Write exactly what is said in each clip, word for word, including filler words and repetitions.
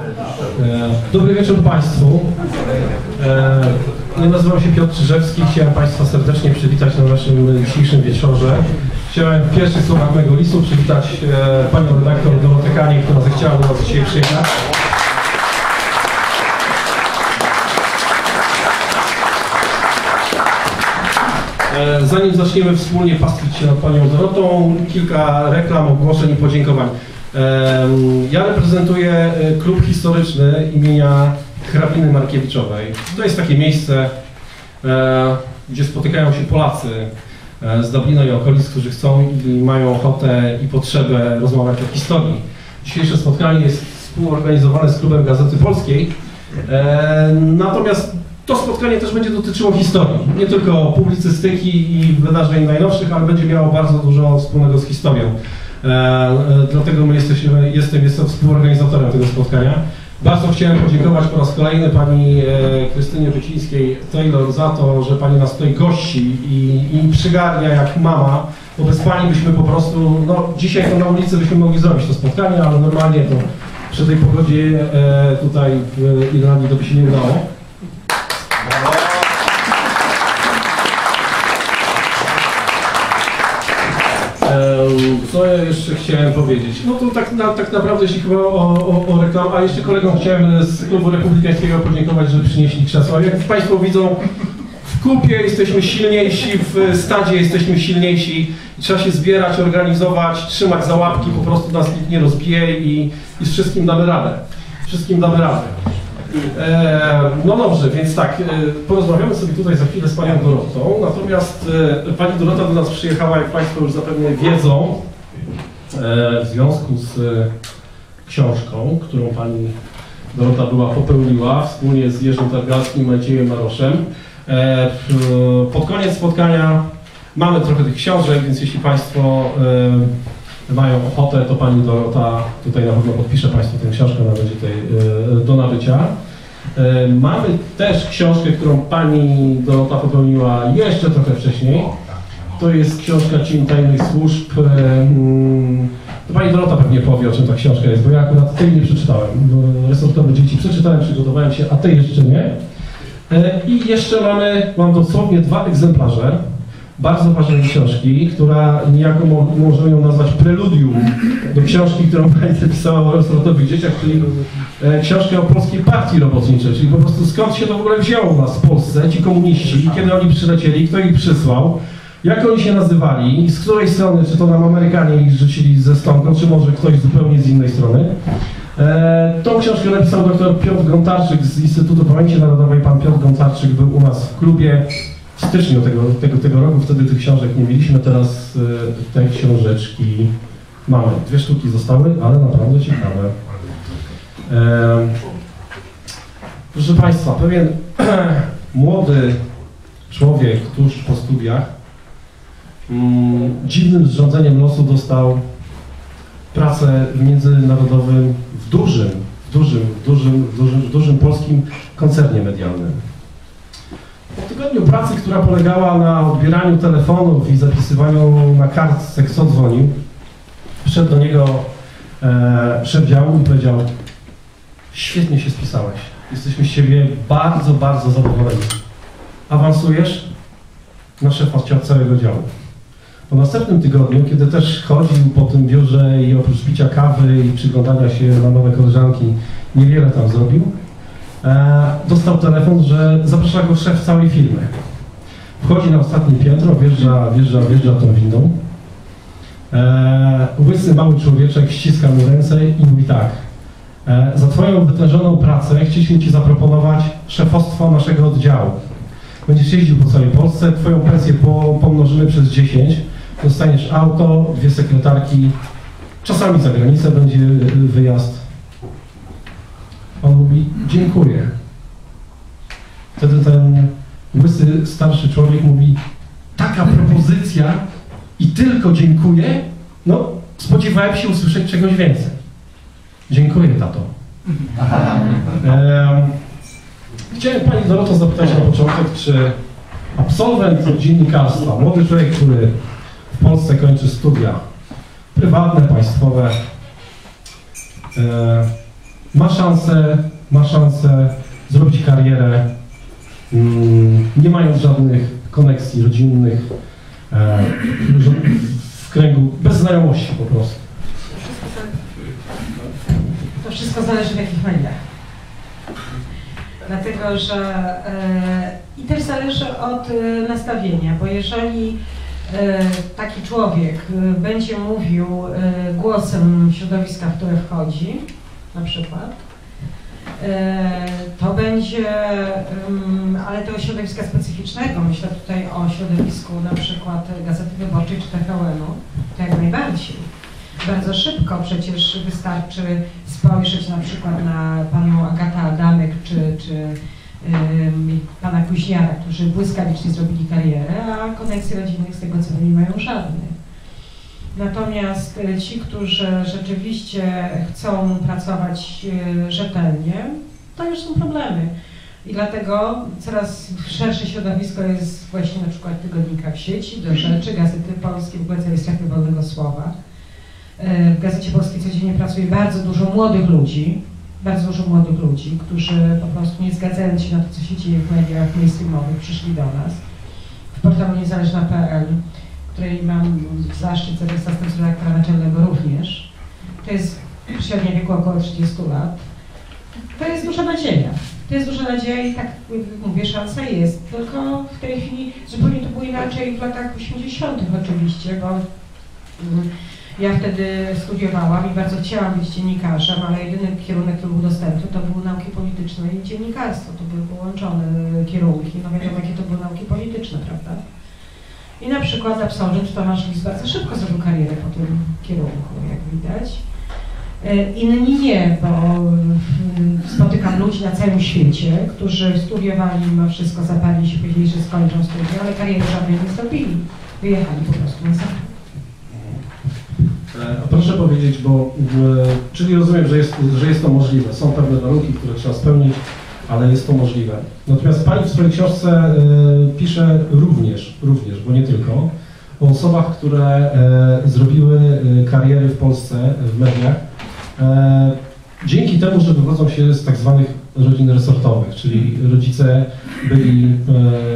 Dobry wieczór Państwu. Ja nazywam się Piotr Czyżewski. Chciałem Państwa serdecznie przywitać na naszym dzisiejszym wieczorze. Chciałem w pierwszych słowach mego listu przywitać Panią redaktor Dorotę Kanie, która zechciała do nas dzisiaj przyjechać. Zanim zaczniemy wspólnie pastwić się nad Panią Dorotą, kilka reklam, ogłoszeń i podziękowań. Ja reprezentuję klub historyczny imienia hrabiny Markiewiczowej. To jest takie miejsce, gdzie spotykają się Polacy z Dublina i okolic, którzy chcą i mają ochotę i potrzebę rozmawiać o historii. Dzisiejsze spotkanie jest współorganizowane z Klubem Gazety Polskiej, natomiast to spotkanie też będzie dotyczyło historii, nie tylko publicystyki i wydarzeń najnowszych, ale będzie miało bardzo dużo wspólnego z historią. E, dlatego my jesteśmy, jestem, jestem współorganizatorem tego spotkania. Bardzo chciałem podziękować po raz kolejny pani e, Krystynie Wycińskiej-Taylor za to, że pani nas tutaj gości i, i przygarnia jak mama, bo bez pani byśmy po prostu, no dzisiaj to na ulicy byśmy mogli zrobić to spotkanie, ale normalnie to przy tej pogodzie e, tutaj w Irlandii to by się nie udało. Co ja jeszcze chciałem powiedzieć? No to tak, na, tak naprawdę jeśli chyba o, o, o reklamę, a jeszcze kolegom chciałem z Klubu Republikańskiego podziękować, że przynieśli krzesła. Jak Państwo widzą, w kupie jesteśmy silniejsi, w stadzie jesteśmy silniejsi. Trzeba się zbierać, organizować, trzymać za łapki, po prostu nas nikt nie rozbije i, i z wszystkim damy radę. Wszystkim damy radę. E, no dobrze, więc tak, e, porozmawiamy sobie tutaj za chwilę z Panią Dorotą, natomiast e, Pani Dorota do nas przyjechała, jak Państwo już zapewne wiedzą, e, w związku z e, książką, którą Pani Dorota była popełniła wspólnie z Jerzym Targalskim i Maciejem Maroszem. E, w, pod koniec spotkania mamy trochę tych książek, więc jeśli Państwo e, mają ochotę, to Pani Dorota tutaj na pewno podpisze Państwu tę książkę, ona będzie tutaj e, do nabycia. E, mamy też książkę, którą Pani Dorota popełniła jeszcze trochę wcześniej. To jest książka Cień Tajnych Służb. E, to Pani Dorota pewnie powie, o czym ta książka jest, bo ja akurat tej nie przeczytałem. Resortowe dzieci przeczytałem, przygotowałem się, a tej jeszcze nie. E, I jeszcze mamy, mam dosłownie dwa egzemplarze bardzo ważnej książki, która niejako mo możemy ją nazwać preludium do książki, którą Pani napisała o resortowych dzieciach, czyli e, książkę o Polskiej Partii Robotniczej, czyli po prostu skąd się to w ogóle wzięło u nas w Polsce, ci komuniści, kiedy oni przylecieli, kto ich przysłał, jak oni się nazywali, z której strony, czy to nam Amerykanie ich rzucili ze stonką, czy może ktoś zupełnie z innej strony. E, tą książkę napisał dr Piotr Gontarczyk z Instytutu Pamięci Narodowej. Pan Piotr Gontarczyk był u nas w klubie w styczniu tego, tego, tego roku, wtedy tych książek nie mieliśmy, teraz y, te książeczki mamy. Dwie sztuki zostały, ale naprawdę ciekawe. E, proszę Państwa, pewien młody człowiek tuż po studiach mm, dziwnym zrządzeniem losu dostał pracę w międzynarodowym, w dużym, w dużym, w dużym, w dużym, w dużym polskim koncernie medialnym. Po tygodniu pracy, która polegała na odbieraniu telefonów i zapisywaniu na kartce, kto dzwonił, przyszedł do niego e, szef działu i powiedział: świetnie się spisałeś, jesteśmy z siebie bardzo, bardzo zadowoleni. Awansujesz na szefa całego działu. Po następnym tygodniu, kiedy też chodził po tym biurze i oprócz picia kawy i przyglądania się na nowe koleżanki, niewiele tam zrobił, E, dostał telefon, że zaprasza go szef całej firmy. Wchodzi na ostatnie piętro, wjeżdża, wjeżdża, wjeżdża tą windą. E, łysy mały człowieczek ściska mu ręce i mówi tak: e, za Twoją wytężoną pracę chcieliśmy Ci zaproponować szefostwo naszego oddziału. Będziesz jeździł po całej Polsce, Twoją pensję po, pomnożymy przez dziesięć, dostaniesz auto, dwie sekretarki, czasami za granicę będzie wyjazd. On mówi: dziękuję. Wtedy ten łysy, starszy człowiek mówi: taka propozycja i tylko dziękuję? No, spodziewałem się usłyszeć czegoś więcej. Dziękuję, tato. E, chciałem Pani Doroto zapytać na początek, czy absolwent dziennikarstwa, młody człowiek, który w Polsce kończy studia prywatne, państwowe, e, ma szansę, ma szansę zrobić karierę, nie mając żadnych koneksji rodzinnych, w kręgu, bez znajomości po prostu. To wszystko zależy w jakich mediach. Dlatego, że yy, i też zależy od yy, nastawienia, bo jeżeli yy, taki człowiek yy, będzie mówił yy, głosem środowiska, w które wchodzi, na przykład, yy, to będzie, yy, ale tego środowiska specyficznego, myślę tutaj o środowisku na przykład Gazety Wyborczej czy T V N-u, to jak najbardziej. Bardzo szybko przecież wystarczy spojrzeć na przykład na panią Agatę Adamek czy, czy ym, pana Kuźniara, którzy błyskawicznie zrobili karierę, a koneksji rodzinnych z tego co nie mają żadnych. Natomiast ci, którzy rzeczywiście chcą pracować rzetelnie, to już są problemy. I dlatego coraz szersze środowisko jest właśnie na przykład tygodnika w sieci, do rzeczy, Gazety Polskie, w ogóle całej strefy wolnego słowa. W Gazecie Polskiej codziennie pracuje bardzo dużo młodych ludzi, bardzo dużo młodych ludzi, którzy po prostu nie zgadzając się na to, co się dzieje w mediach mainstreamowych, przyszli do nas. W portalu niezależna kropka p l, w której mam zaszczyt zostać zastępcą redaktora naczelnego również. To jest średnia wieku około trzydziestu lat. To jest duża nadzieja. To jest duża nadzieja i tak mówię, szansa jest. Tylko w tej chwili zupełnie to było inaczej w latach osiemdziesiątych oczywiście, bo ja wtedy studiowałam i bardzo chciałam być dziennikarzem, ale jedyny kierunek, który był dostępny, to były nauki polityczne i dziennikarstwo. To były połączone kierunki. No wiadomo, jakie to były nauki polityczne, prawda? I na przykład absolwent Tomasz Lis bardzo szybko zrobił karierę po tym kierunku, jak widać. Inni nie, bo spotykam ludzi na całym świecie, którzy studiowali, mimo wszystko zaparli się, powiedzieli, że skończą studia, ale kariery żadnej nie zrobili. Wyjechali po prostu na zachód. A proszę powiedzieć, bo czyli rozumiem, że jest, że jest to możliwe. Są pewne warunki, które trzeba spełnić, ale jest to możliwe. Natomiast Pani w swojej książce y, pisze również, również, bo nie tylko, o osobach, które y, zrobiły y, kariery w Polsce w mediach y, dzięki temu, że wywodzą się z tak zwanych rodzin resortowych, czyli rodzice byli y,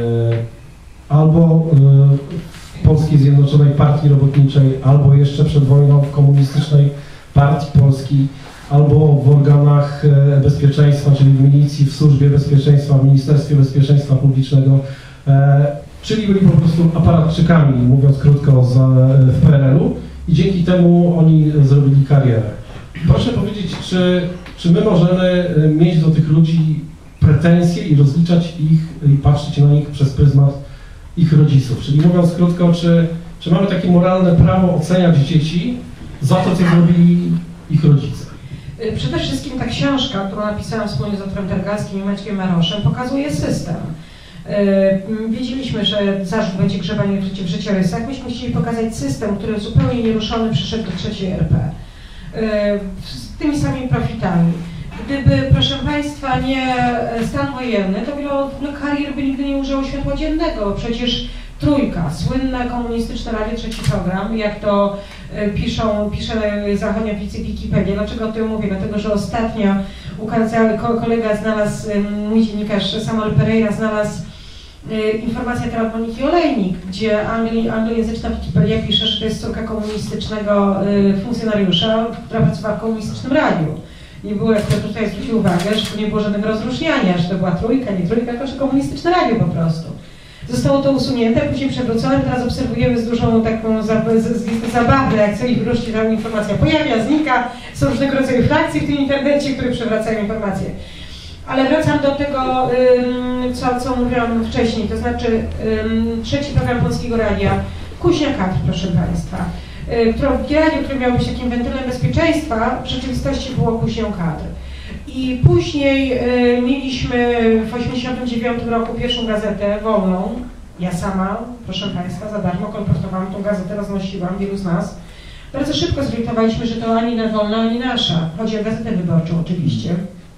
albo y, Polskiej Zjednoczonej Partii Robotniczej, albo jeszcze przed wojną w Komunistycznej Partii Polskiej, albo w organach bezpieczeństwa, czyli w milicji, w Służbie Bezpieczeństwa, w Ministerstwie Bezpieczeństwa Publicznego, e, czyli byli po prostu aparatczykami, mówiąc krótko, z, w P R L-u i dzięki temu oni zrobili karierę. Proszę powiedzieć, czy, czy my możemy mieć do tych ludzi pretensje i rozliczać ich i patrzeć na nich przez pryzmat ich rodziców, czyli mówiąc krótko, czy, czy mamy takie moralne prawo oceniać dzieci za to, co zrobili ich rodzice? Przede wszystkim ta książka, którą napisałam wspólnie z Piotrem Tergalskim i Maćkiem Maroszem, pokazuje system. Wiedzieliśmy, że zarzut będzie grzebanie w życiorysach, myśmy chcieli pokazać system, który zupełnie nieruszony przyszedł do trzeciej R P. Z tymi samymi profitami. Gdyby, proszę Państwa, nie stan wojenny, to wielu karier by nigdy nie użyło światła dziennego. Przecież Trójka, słynne komunistyczne radio, trzeci program, jak to piszą, pisze zachodnia Wikipedia. Dlaczego o tym mówię? Dlatego, że ostatnio ukazał, kolega znalazł, mój dziennikarz Samuel Pereira znalazł informację na temat Moniki Olejnik, gdzie angli, anglojęzyczna Wikipedia pisze, że to jest córka komunistycznego funkcjonariusza, która pracowała w komunistycznym radiu. Nie było, jak tutaj zwrócił uwagę, że tu nie było żadnego rozróżniania, że to była trójka, nie trójka, tylko że komunistyczne radio po prostu. Zostało to usunięte, później przewrócone, teraz obserwujemy z dużą taką zabawę, jak co ich wróci ta informacja pojawia, znika, są różnego rodzaju frakcje w tym internecie, które przewracają informacje. Ale wracam do tego, co, co mówiłam wcześniej, to znaczy trzeci program Polskiego Radia, Kuźnia Kadr, proszę Państwa. Które, radio, które miało być takim wentylem bezpieczeństwa, w rzeczywistości było Kuźnią Kadr. I później y, mieliśmy w osiemdziesiątym dziewiątym roku pierwszą gazetę wolną. Ja sama, proszę Państwa, za darmo kolportowałam tą gazetę, roznosiłam, wielu z nas. Bardzo szybko zorientowaliśmy, że to ani na wolna, ani nasza. Chodzi o Gazetę Wyborczą oczywiście.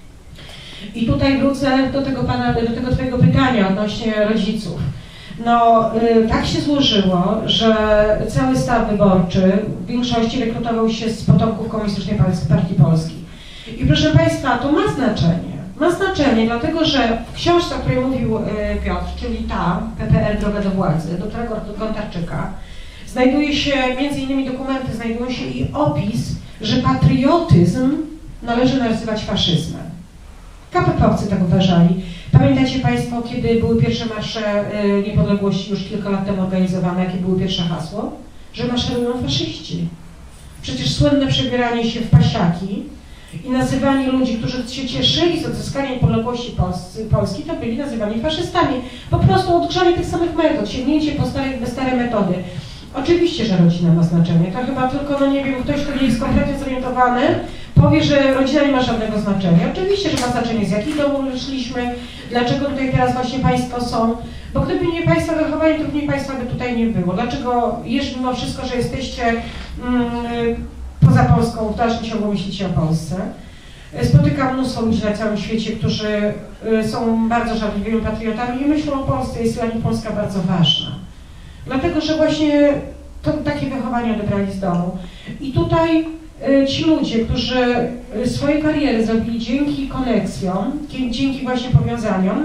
I tutaj wrócę do tego, pana, do tego Twojego pytania odnośnie rodziców. No, y, tak się złożyło, że cały staw wyborczy w większości rekrutował się z potomków Komunistycznej Partii Polskiej. I proszę Państwa, to ma znaczenie. Ma znaczenie, dlatego że w książce, o której mówił Piotr, czyli ta, P P L Droga do władzy, doktora Gontarczyka, znajduje się, między innymi dokumenty, znajdują się i opis, że patriotyzm należy nazywać faszyzmem. K P P-owcy tak uważali. Pamiętacie Państwo, kiedy były pierwsze marsze niepodległości już kilka lat temu organizowane, jakie były pierwsze hasło? Że maszerują faszyści. Przecież słynne przebieranie się w pasiaki i nazywanie ludzi, którzy się cieszyli z odzyskania niepodległości Polski, to byli nazywani faszystami. Po prostu odgrzanie tych samych metod, sięgnięcie po stare, stare metody. Oczywiście, że rodzina ma znaczenie. To chyba tylko, no nie wiem, ktoś, kto nie jest kompletnie zorientowany, powie, że rodzina nie ma żadnego znaczenia. Oczywiście, że ma znaczenie, z jakich domu wyszliśmy, dlaczego tutaj teraz właśnie Państwo są. Bo gdyby nie Państwa wychowanie, to nie Państwa by tutaj nie było. Dlaczego jeszcze mimo wszystko, że jesteście mm, poza Polską, w dalszym ciągu myślicie o Polsce? Spotykam mnóstwo ludzi na całym świecie, którzy są bardzo żarliwymi patriotami i myślą o Polsce, jest dla nich Polska bardzo ważna. Dlatego, że właśnie to, takie wychowanie odebrali z domu. I tutaj y, ci ludzie, którzy y, swoje kariery zrobili dzięki koneksjom, dzięki właśnie powiązaniom,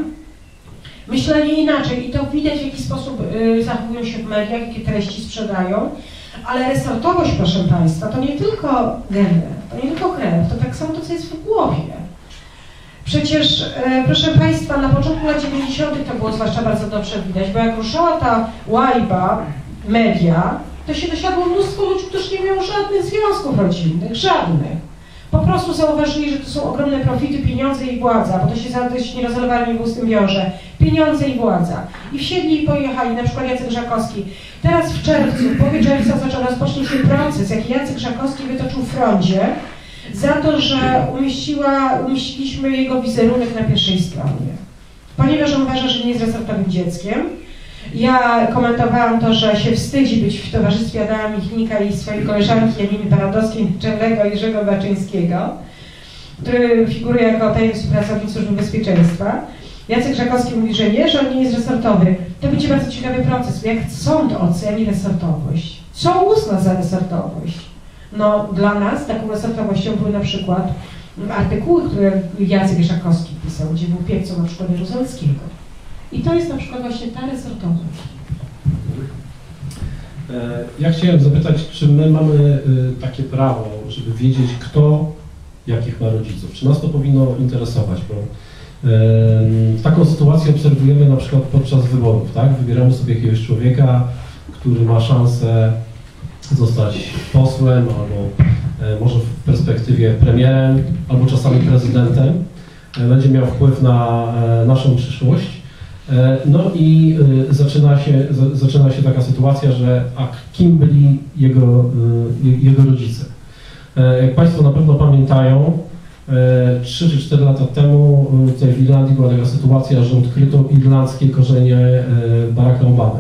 myśleli inaczej i to widać, w jaki sposób y, zachowują się w mediach, jakie treści sprzedają, ale resortowość, proszę Państwa, to nie tylko geny, to nie tylko krew, to tak samo to, co jest w głowie. Przecież, e, proszę Państwa, na początku lat dziewięćdziesiątych to było zwłaszcza bardzo dobrze widać, bo jak ruszała ta łajba, media, to się dosiadło mnóstwo ludzi, którzy nie miało żadnych związków rodzinnych, żadnych. Po prostu zauważyli, że to są ogromne profity, pieniądze i władza, bo to się zadość nie rozlewali w ustym biorze. Pieniądze i władza. I wsiedli i pojechali, na przykład Jacek Żakowski. Teraz w czerwcu, po wieczornicach zaczął rozpocznie się proces, jaki Jacek Żakowski wytoczył w froncie, za to, że umieściła, umieściliśmy jego wizerunek na pierwszej stronie. Ponieważ on uważa, że nie jest resortowym dzieckiem. Ja komentowałam to, że się wstydzi być w towarzystwie Adama Michnika i swojej koleżanki Janiny Paradowskiej, Czernego Jerzego Baczyńskiego, który figuruje jako tajny współpracownik Służby Bezpieczeństwa. Jacek Żakowski mówi, że nie, że on nie jest resortowy. To będzie bardzo ciekawy proces, jak sąd oceni resortowość. Co uzna za resortowość? No, dla nas taką resortowością były na przykład artykuły, które Jacek Żakowski pisał, gdzie był piewcą na przykład Jaruzelskiego. I to jest na przykład właśnie ta resortowość. Ja chciałem zapytać, czy my mamy takie prawo, żeby wiedzieć, kto jakich ma rodziców? Czy nas to powinno interesować? Bo taką sytuację obserwujemy na przykład podczas wyborów, tak? Wybieramy sobie jakiegoś człowieka, który ma szansę zostać posłem, albo może w perspektywie premierem, albo czasami prezydentem. Będzie miał wpływ na naszą przyszłość. No i zaczyna się, zaczyna się taka sytuacja, że a kim byli jego, jego rodzice? Jak Państwo na pewno pamiętają, trzy czy cztery lata temu tutaj w Irlandii była taka sytuacja, że odkryto irlandzkie korzenie Baracka Obamy.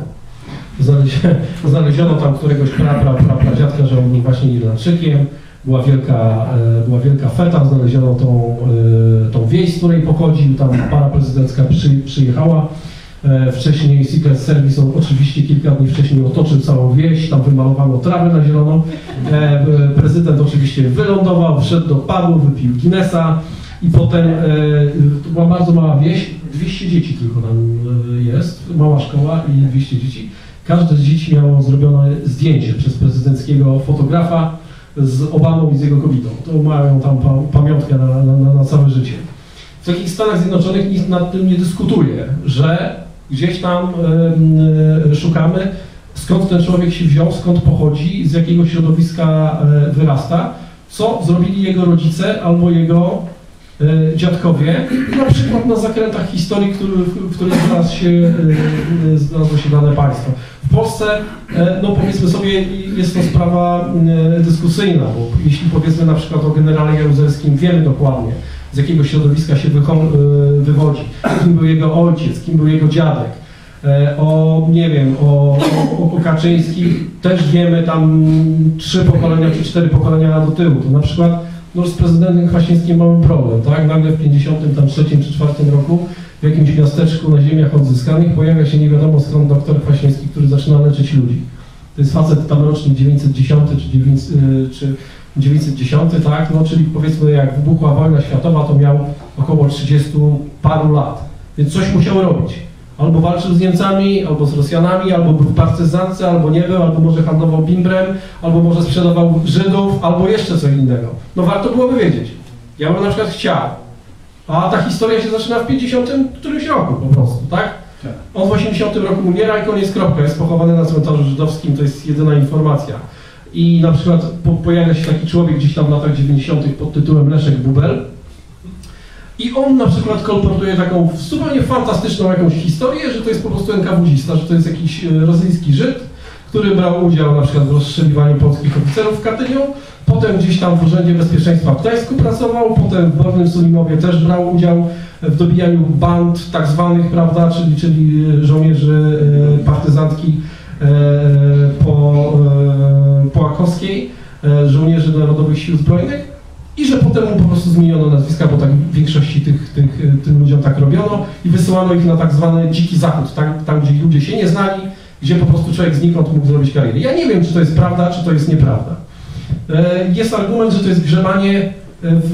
Znaleziono tam któregoś pra, pra, pra, pradziadka, że on był właśnie Irlandczykiem. Była wielka, była wielka feta, znaleziono tą, tą wieś, z której pochodził, tam para prezydencka przy, przyjechała. Wcześniej Secret Service oczywiście kilka dni wcześniej otoczył całą wieś, tam wymalowano trawę na zielono. Prezydent oczywiście wylądował, wszedł do pubu, wypił Guinnessa i potem, to była bardzo mała wieś, dwieście dzieci tylko tam jest, mała szkoła i dwieście dzieci. Każde z dzieci miało zrobione zdjęcie przez prezydenckiego fotografa z Obamą i z jego kobietą. To mają tam pamiątkę na, na, na całe życie. W takich Stanach Zjednoczonych nikt nad tym nie dyskutuje, że gdzieś tam y, y, szukamy, skąd ten człowiek się wziął, skąd pochodzi, z jakiego środowiska y, wyrasta, co zrobili jego rodzice albo jego y, dziadkowie, na przykład na zakrętach historii, który, w której znalazł się, y, znalazło się dane państwo. W Polsce, no powiedzmy sobie, jest to sprawa dyskusyjna, bo jeśli powiedzmy na przykład o generale Jaruzelskim, wiemy dokładnie, z jakiego środowiska się wywodzi, kim był jego ojciec, kim był jego dziadek. O, nie wiem, o, o, o Kaczyńskich też wiemy tam trzy pokolenia czy cztery pokolenia do tyłu. To na przykład no, z prezydentem Kwaśniewskim mamy problem, tak? Nagle w pięćdziesiątym trzecim czy czwartym roku w jakimś miasteczku na ziemiach odzyskanych pojawia się nie wiadomo skąd doktor Kwaśniewski, który zaczyna leczyć ludzi. To jest facet tam rocznik dziewięćset dziesiąty czy, dziewięćset, czy dziewięćset dziesiąty, tak, no czyli powiedzmy jak wybuchła wojna światowa, to miał około trzydziestu paru lat, więc coś musiał robić. Albo walczył z Niemcami, albo z Rosjanami, albo był w partyzance, albo nie był, albo może handlował bimbrem, albo może sprzedawał Żydów, albo jeszcze coś innego. No warto byłoby wiedzieć. Ja bym na przykład chciał. A ta historia się zaczyna w pięćdziesiątym którymś roku po prostu, tak? Tak. On w osiemdziesiątym roku umiera i koniec, kropka. Jest pochowany na cmentarzu żydowskim, to jest jedyna informacja. I na przykład po, pojawia się taki człowiek gdzieś tam w latach dziewięćdziesiątych pod tytułem Leszek Bubel. I on na przykład kolportuje taką zupełnie fantastyczną jakąś historię, że to jest po prostu enkawuzista, że to jest jakiś rosyjski Żyd, który brał udział na przykład w rozstrzeliwaniu polskich oficerów w Katyniu, potem gdzieś tam w Urzędzie Bezpieczeństwa w Gdańsku pracował, potem w Bornym Sulimowie też brał udział w dobijaniu band tak zwanych, prawda, czyli, czyli żołnierzy partyzantki po, po Akowskiej, żołnierzy Narodowych Sił Zbrojnych. I że potem mu po prostu zmieniono nazwiska, bo tak w większości tych, tych, tym ludziom tak robiono i wysyłano ich na tak zwany dziki zachód, tam, tam gdzie ludzie się nie znali, gdzie po prostu człowiek znikąd mógł zrobić karierę. Ja nie wiem, czy to jest prawda, czy to jest nieprawda. Jest argument, że to jest grzebanie, w,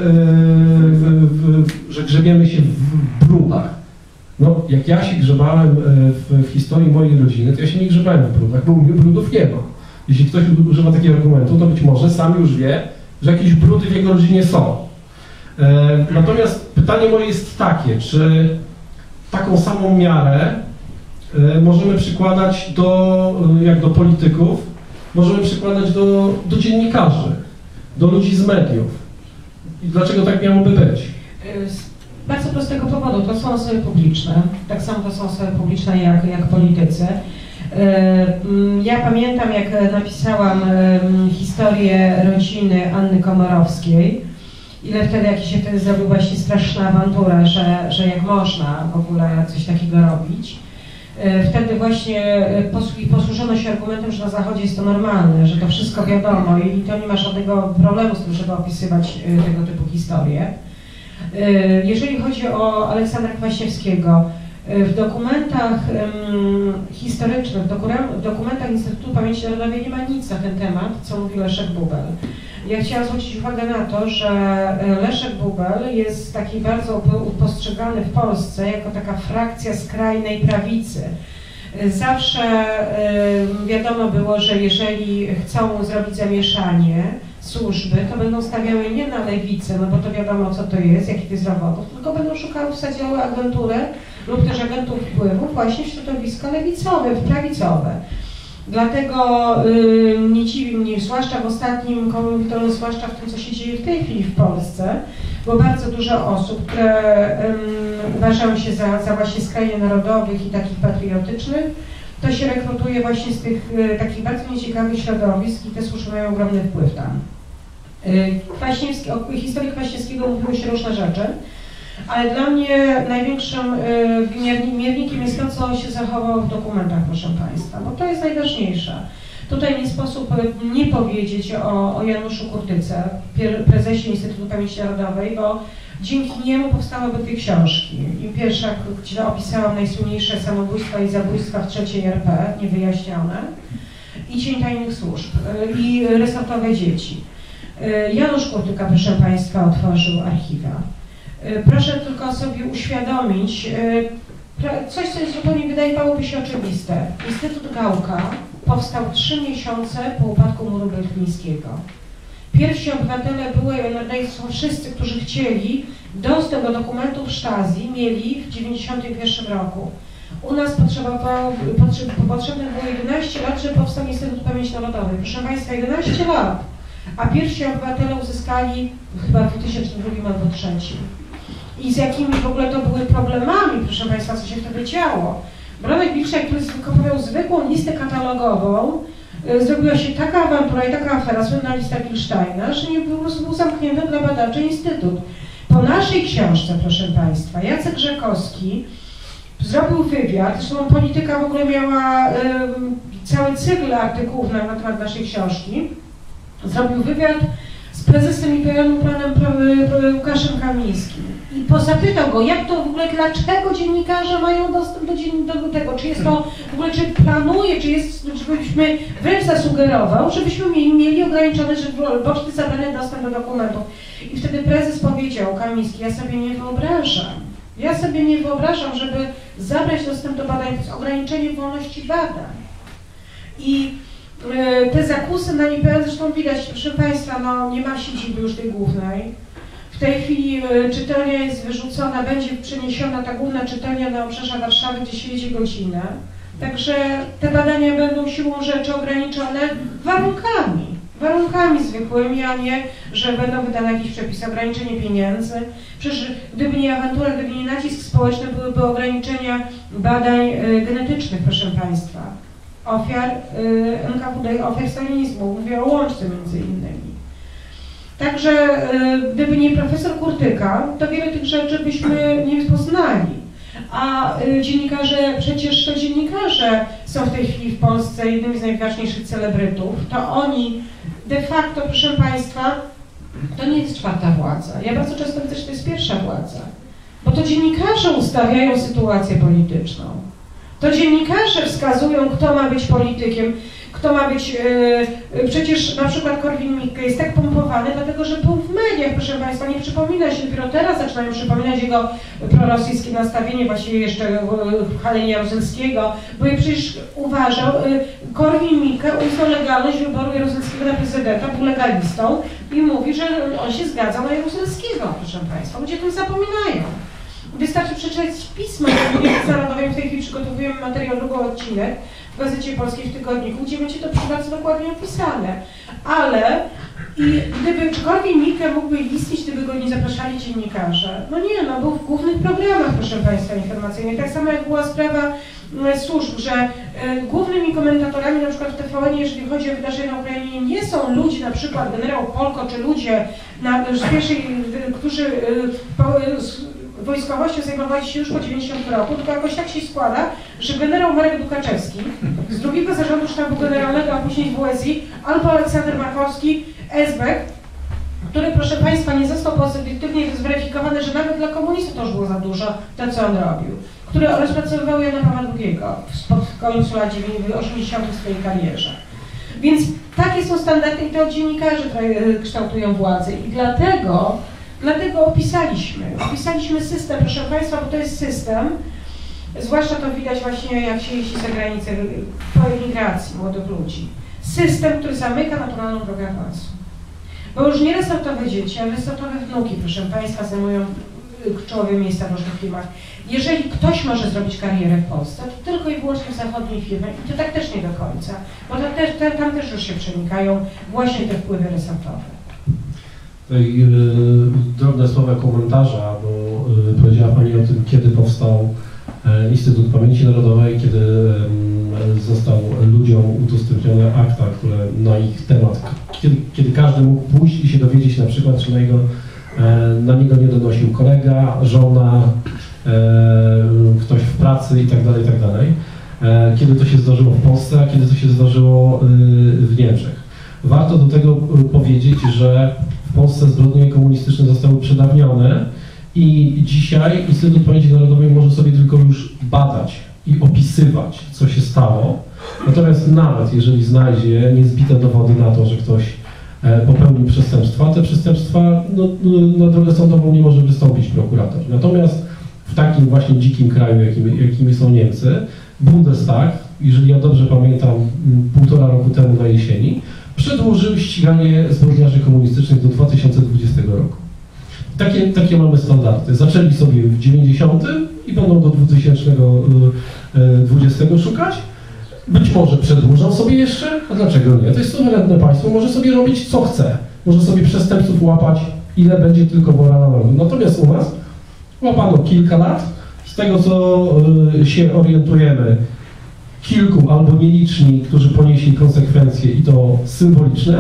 w, w, że grzebiemy się w brudach. No, jak ja się grzebałem w, w historii mojej rodziny, to ja się nie grzebałem w brudach, bo u mnie brudów nie ma. Jeśli ktoś używa takiego argumentu, to być może sam już wie, że jakieś brudy w jego rodzinie są. E, natomiast pytanie moje jest takie, czy taką samą miarę e, możemy przykładać do, jak do polityków, możemy przykładać do, do dziennikarzy, do ludzi z mediów. I dlaczego tak miałoby być? Z bardzo prostego powodu, to są osoby publiczne, tak samo to są osoby publiczne jak, jak politycy. Ja pamiętam, jak napisałam historię rodziny Anny Komorowskiej, ile wtedy, jak się wtedy zrobił właśnie straszna awantura, że, że jak można w ogóle coś takiego robić. Wtedy właśnie posłużono się argumentem, że na Zachodzie jest to normalne, że to wszystko wiadomo i to nie ma żadnego problemu z tym, żeby opisywać tego typu historie. Jeżeli chodzi o Aleksandra Kwaśniewskiego, w dokumentach um, historycznych, w dokumentach Instytutu Pamięci Narodowej nie ma nic na ten temat, co mówi Leszek Bubel. Ja chciałam zwrócić uwagę na to, że Leszek Bubel jest taki bardzo postrzegany w Polsce jako taka frakcja skrajnej prawicy. Zawsze um, wiadomo było, że jeżeli chcą zrobić zamieszanie służby, to będą stawiały nie na lewicę, no bo to wiadomo, co to jest, jaki to jest zawodów, tylko będą szukały, wsadziły agenturę lub też agentów wpływu właśnie w środowiska lewicowe, w prawicowe. Dlatego yy, nie dziwi mnie, zwłaszcza w ostatnim konjunkturze, zwłaszcza w tym, co się dzieje w tej chwili w Polsce, bo bardzo dużo osób, które yy, uważają się za, za właśnie skrajnie narodowych i takich patriotycznych, to się rekrutuje właśnie z tych yy, takich bardzo nieciekawych środowisk i te służby mają ogromny wpływ tam. Yy, Kwaśniewski, o historii Kwaśniewskiego mówiło się różne rzeczy, ale dla mnie największym y, miernikiem jest to, co się zachowało w dokumentach, proszę Państwa, bo to jest najważniejsze. Tutaj nie sposób nie powiedzieć o, o Januszu Kurtyce, prezesie Instytutu Pamięci Narodowej, bo dzięki niemu powstały dwie książki. I pierwsza, gdzie opisałam najsłynniejsze samobójstwa i zabójstwa w trzeciej R P, niewyjaśnione, i Cień tajnych służb, y, i resortowe dzieci. Y, Janusz Kurtyka, proszę Państwa, otworzył archiwa. Proszę tylko sobie uświadomić coś, co jest zupełnie wydawałoby się oczywiste. Instytut Gałka powstał trzy miesiące po upadku muru berlińskiego. Pierwsi obywatele były, są wszyscy, którzy chcieli dostęp do dokumentów Stasi, mieli w dziewięćdziesiątym pierwszym roku. U nas potrzebowało, potrzeb, potrzebne było jedenaście lat, żeby powstał Instytut Pamięci Narodowej. Proszę Państwa, jedenaście lat, a pierwsi obywatele uzyskali chyba w dwa tysiące drugim albo dwa tysiące trzecim. I z jakimi w ogóle to były problemami, proszę Państwa, co się wtedy działo. Bronek Wilczak, który wykopywał zwykłą listę katalogową, y, zrobiła się taka awantura i taka afera, słynna lista Wilsteina, że nie był, był zamknięty dla badaczy instytut. Po naszej książce, proszę Państwa, Jacek Rzekowski zrobił wywiad, zresztą Polityka w ogóle miała y, cały cykl artykułów na, na temat naszej książki, zrobił wywiad z prezesem I P N-u, panem Łukaszem Kamińskim. i pozapytał go, jak to w ogóle, dlaczego dziennikarze mają dostęp do, do tego, czy jest to w ogóle, czy planuje, czy jest, żebyśmy wręcz zasugerował, żebyśmy mieli, mieli ograniczony, że poczty zabrany dostęp do dokumentów. I wtedy prezes powiedział, Kamiński, ja sobie nie wyobrażam, ja sobie nie wyobrażam, żeby zabrać dostęp do badań, to jest ograniczenie wolności badań. I y, te zakusy na I P N, zresztą widać, proszę Państwa, no nie ma siedziby już tej głównej. W tej chwili y, czytelnia jest wyrzucona, będzie przeniesiona ta główna czytelnia na obrzeża Warszawy, gdzie się jedzie godzinę. Także te badania będą siłą rzeczy ograniczone warunkami, warunkami zwykłymi, a nie, że będą wydane jakieś przepisy, ograniczenie pieniędzy. Przecież gdyby nie awantura, gdyby nie nacisk społeczny, byłyby ograniczenia badań y, genetycznych, proszę Państwa, ofiar y, N K W D, ofiar stalinizmu, mówię o Łączce między innymi. Także y, gdyby nie profesor Kurtyka, to wiele tych rzeczy byśmy nie poznali. A y, dziennikarze, przecież to dziennikarze są w tej chwili w Polsce jednymi z najważniejszych celebrytów. To oni de facto, proszę Państwa, to nie jest czwarta władza. Ja bardzo często widzę, że to jest pierwsza władza. Bo to dziennikarze ustawiają sytuację polityczną. To dziennikarze wskazują, kto ma być politykiem, kto ma być, yy, przecież na przykład Korwin-Mikke jest tak pompowany, dlatego że był w mediach, proszę Państwa, nie przypomina się, dopiero teraz zaczynają przypominać jego prorosyjskie nastawienie, właściwie jeszcze yy, Halenia Jaruzelskiego, bo je przecież uważał, yy, Korwin-Mikke uznał legalność wyboru Jaruzelskiego na prezydenta, był legalistą i mówi, że on się zgadza na Jaruzelskiego, proszę Państwa, ludzie o tym zapominają. Wystarczy przeczytać pismo narodowym, w tej chwili przygotowujemy materiał, drugi odcinek w Gazecie Polskiej w Tygodniku, gdzie będzie to bardzo dokładnie opisane. Ale i gdyby, czy Korwin-Mikke mógłby istnieć, gdyby go nie zapraszali dziennikarze? No nie, no był w głównych programach, proszę Państwa, informacyjnych. Tak samo jak była sprawa służb, że y, głównymi komentatorami na przykład w T V N, jeżeli chodzi o wydarzenia na Ukrainie, nie są ludzie, na przykład generał Polko, czy ludzie na, z pierwszej, y, którzy y, po, y, wojskowością zajmowali się już po dziewięćdziesiątym roku, tylko jakoś tak się składa, że generał Marek Dukaczewski z drugiego zarządu sztabu generalnego, a później w W S I, albo Aleksander Markowski, S B E K, który, proszę Państwa, nie został pozytywnie zweryfikowany, że nawet dla komunistów to już było za dużo, to co on robił, który rozpracowywał Jana Pawła drugiego w końcu lat osiemdziesiątych w swojej karierze. Więc takie są standardy i to dziennikarze kształtują władzę i dlatego Dlatego opisaliśmy, opisaliśmy system, proszę Państwa, bo to jest system, zwłaszcza to widać właśnie jak się jeździ za granicę po emigracji młodych ludzi. System, który zamyka naturalną drogę awansu. Bo już nie resortowe dzieci, ale resortowe wnuki, proszę Państwa, zajmują czołowe miejsca w różnych firmach. Jeżeli ktoś może zrobić karierę w Polsce, to tylko i wyłącznie w zachodniej firmie i to tak też nie do końca, bo tam też, tam też już się przenikają właśnie te wpływy resortowe. Tutaj yy, drobne słowa komentarza, bo yy, powiedziała Pani o tym, kiedy powstał yy, Instytut Pamięci Narodowej, kiedy yy, został ludziom udostępnione akta, które na ich temat, kiedy, kiedy każdy mógł pójść i się dowiedzieć na przykład, czy na, jego, yy, na niego nie donosił kolega, żona, yy, ktoś w pracy itd., itd. Yy, kiedy to się zdarzyło w Polsce, a kiedy to się zdarzyło yy, w Niemczech. Warto do tego yy, powiedzieć, że w Polsce zbrodnie komunistyczne zostały przedawnione i dzisiaj Instytut Pamięci Narodowej może sobie tylko już badać i opisywać, co się stało. Natomiast nawet jeżeli znajdzie niezbite dowody na to, że ktoś popełnił przestępstwa, te przestępstwa no, na drogę sądową nie może wystąpić prokurator. Natomiast w takim właśnie dzikim kraju, jakim, jakimi są Niemcy, Bundestag, jeżeli ja dobrze pamiętam, półtora roku temu na jesieni, przedłużył ściganie zbrodniarzy komunistycznych do dwa tysiące dwudziestego roku. Takie, takie mamy standardy. Zaczęli sobie w dziewięćdziesiątym i będą do dwa tysiące dwudziestego szukać. Być może przedłużą sobie jeszcze, a dlaczego nie? To jest suwerenne państwo, może sobie robić co chce. Może sobie przestępców łapać, ile będzie tylko wola na rogu. Natomiast u nas łapano kilka lat. Z tego, co się orientujemy, kilku albo nieliczni, którzy ponieśli konsekwencje i to symboliczne,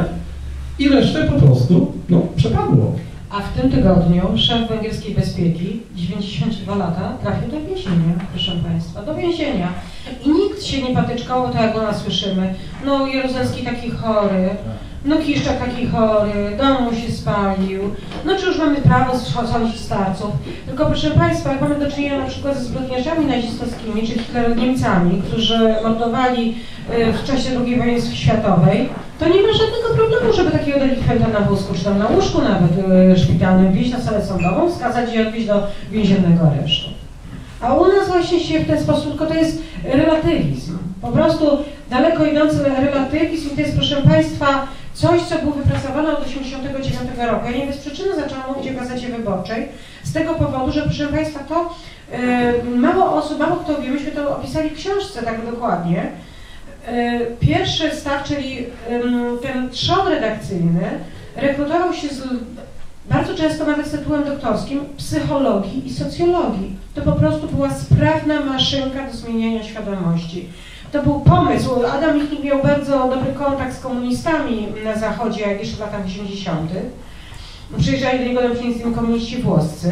i resztę po prostu no, przepadło. A w tym tygodniu szef węgierskiej bezpieki, dziewięćdziesiąt dwa lata, trafił do więzienia, proszę Państwa, do więzienia. I nikt się nie patyczkował, tak jak o nas słyszymy. No Jaruzelski taki chory, no Kiszczak taki chory, dom mu się spalił, no czy już mamy prawo sądzić starców. Tylko proszę Państwa, jak mamy do czynienia na przykład ze zbrodniarzami nazistowskimi, czy Hitlerowcami, którzy mordowali w czasie drugiej wojny światowej, to nie ma żadnego problemu, żeby takiego delikwenta na wózku, czy tam na łóżku nawet szpitalnym wieźć na salę sądową, skazać i odwieźć do więziennego aresztu. A u nas właśnie się w ten sposób, tylko to jest relatywizm. Po prostu daleko idący relatywizm i to jest, proszę Państwa, coś, co było wypracowane od osiemdziesiątego dziewiątego roku. Ja nie bez przyczyny zaczęłam mówić o Gazecie Wyborczej, z tego powodu, że proszę Państwa, to yy, mało osób, mało kto wie, myśmy to opisali w książce tak dokładnie. Yy, pierwszy staw, czyli yy, ten trzon redakcyjny, rekrutował się z, bardzo często nawet z tytułem doktorskim, psychologii i socjologii. To po prostu była sprawna maszynka do zmieniania świadomości. To był pomysł. Adam Michnik miał bardzo dobry kontakt z komunistami na Zachodzie, jak jeszcze w latach osiemdziesiątych. Przyjeżdżali do niego na przykład komuniści włoscy.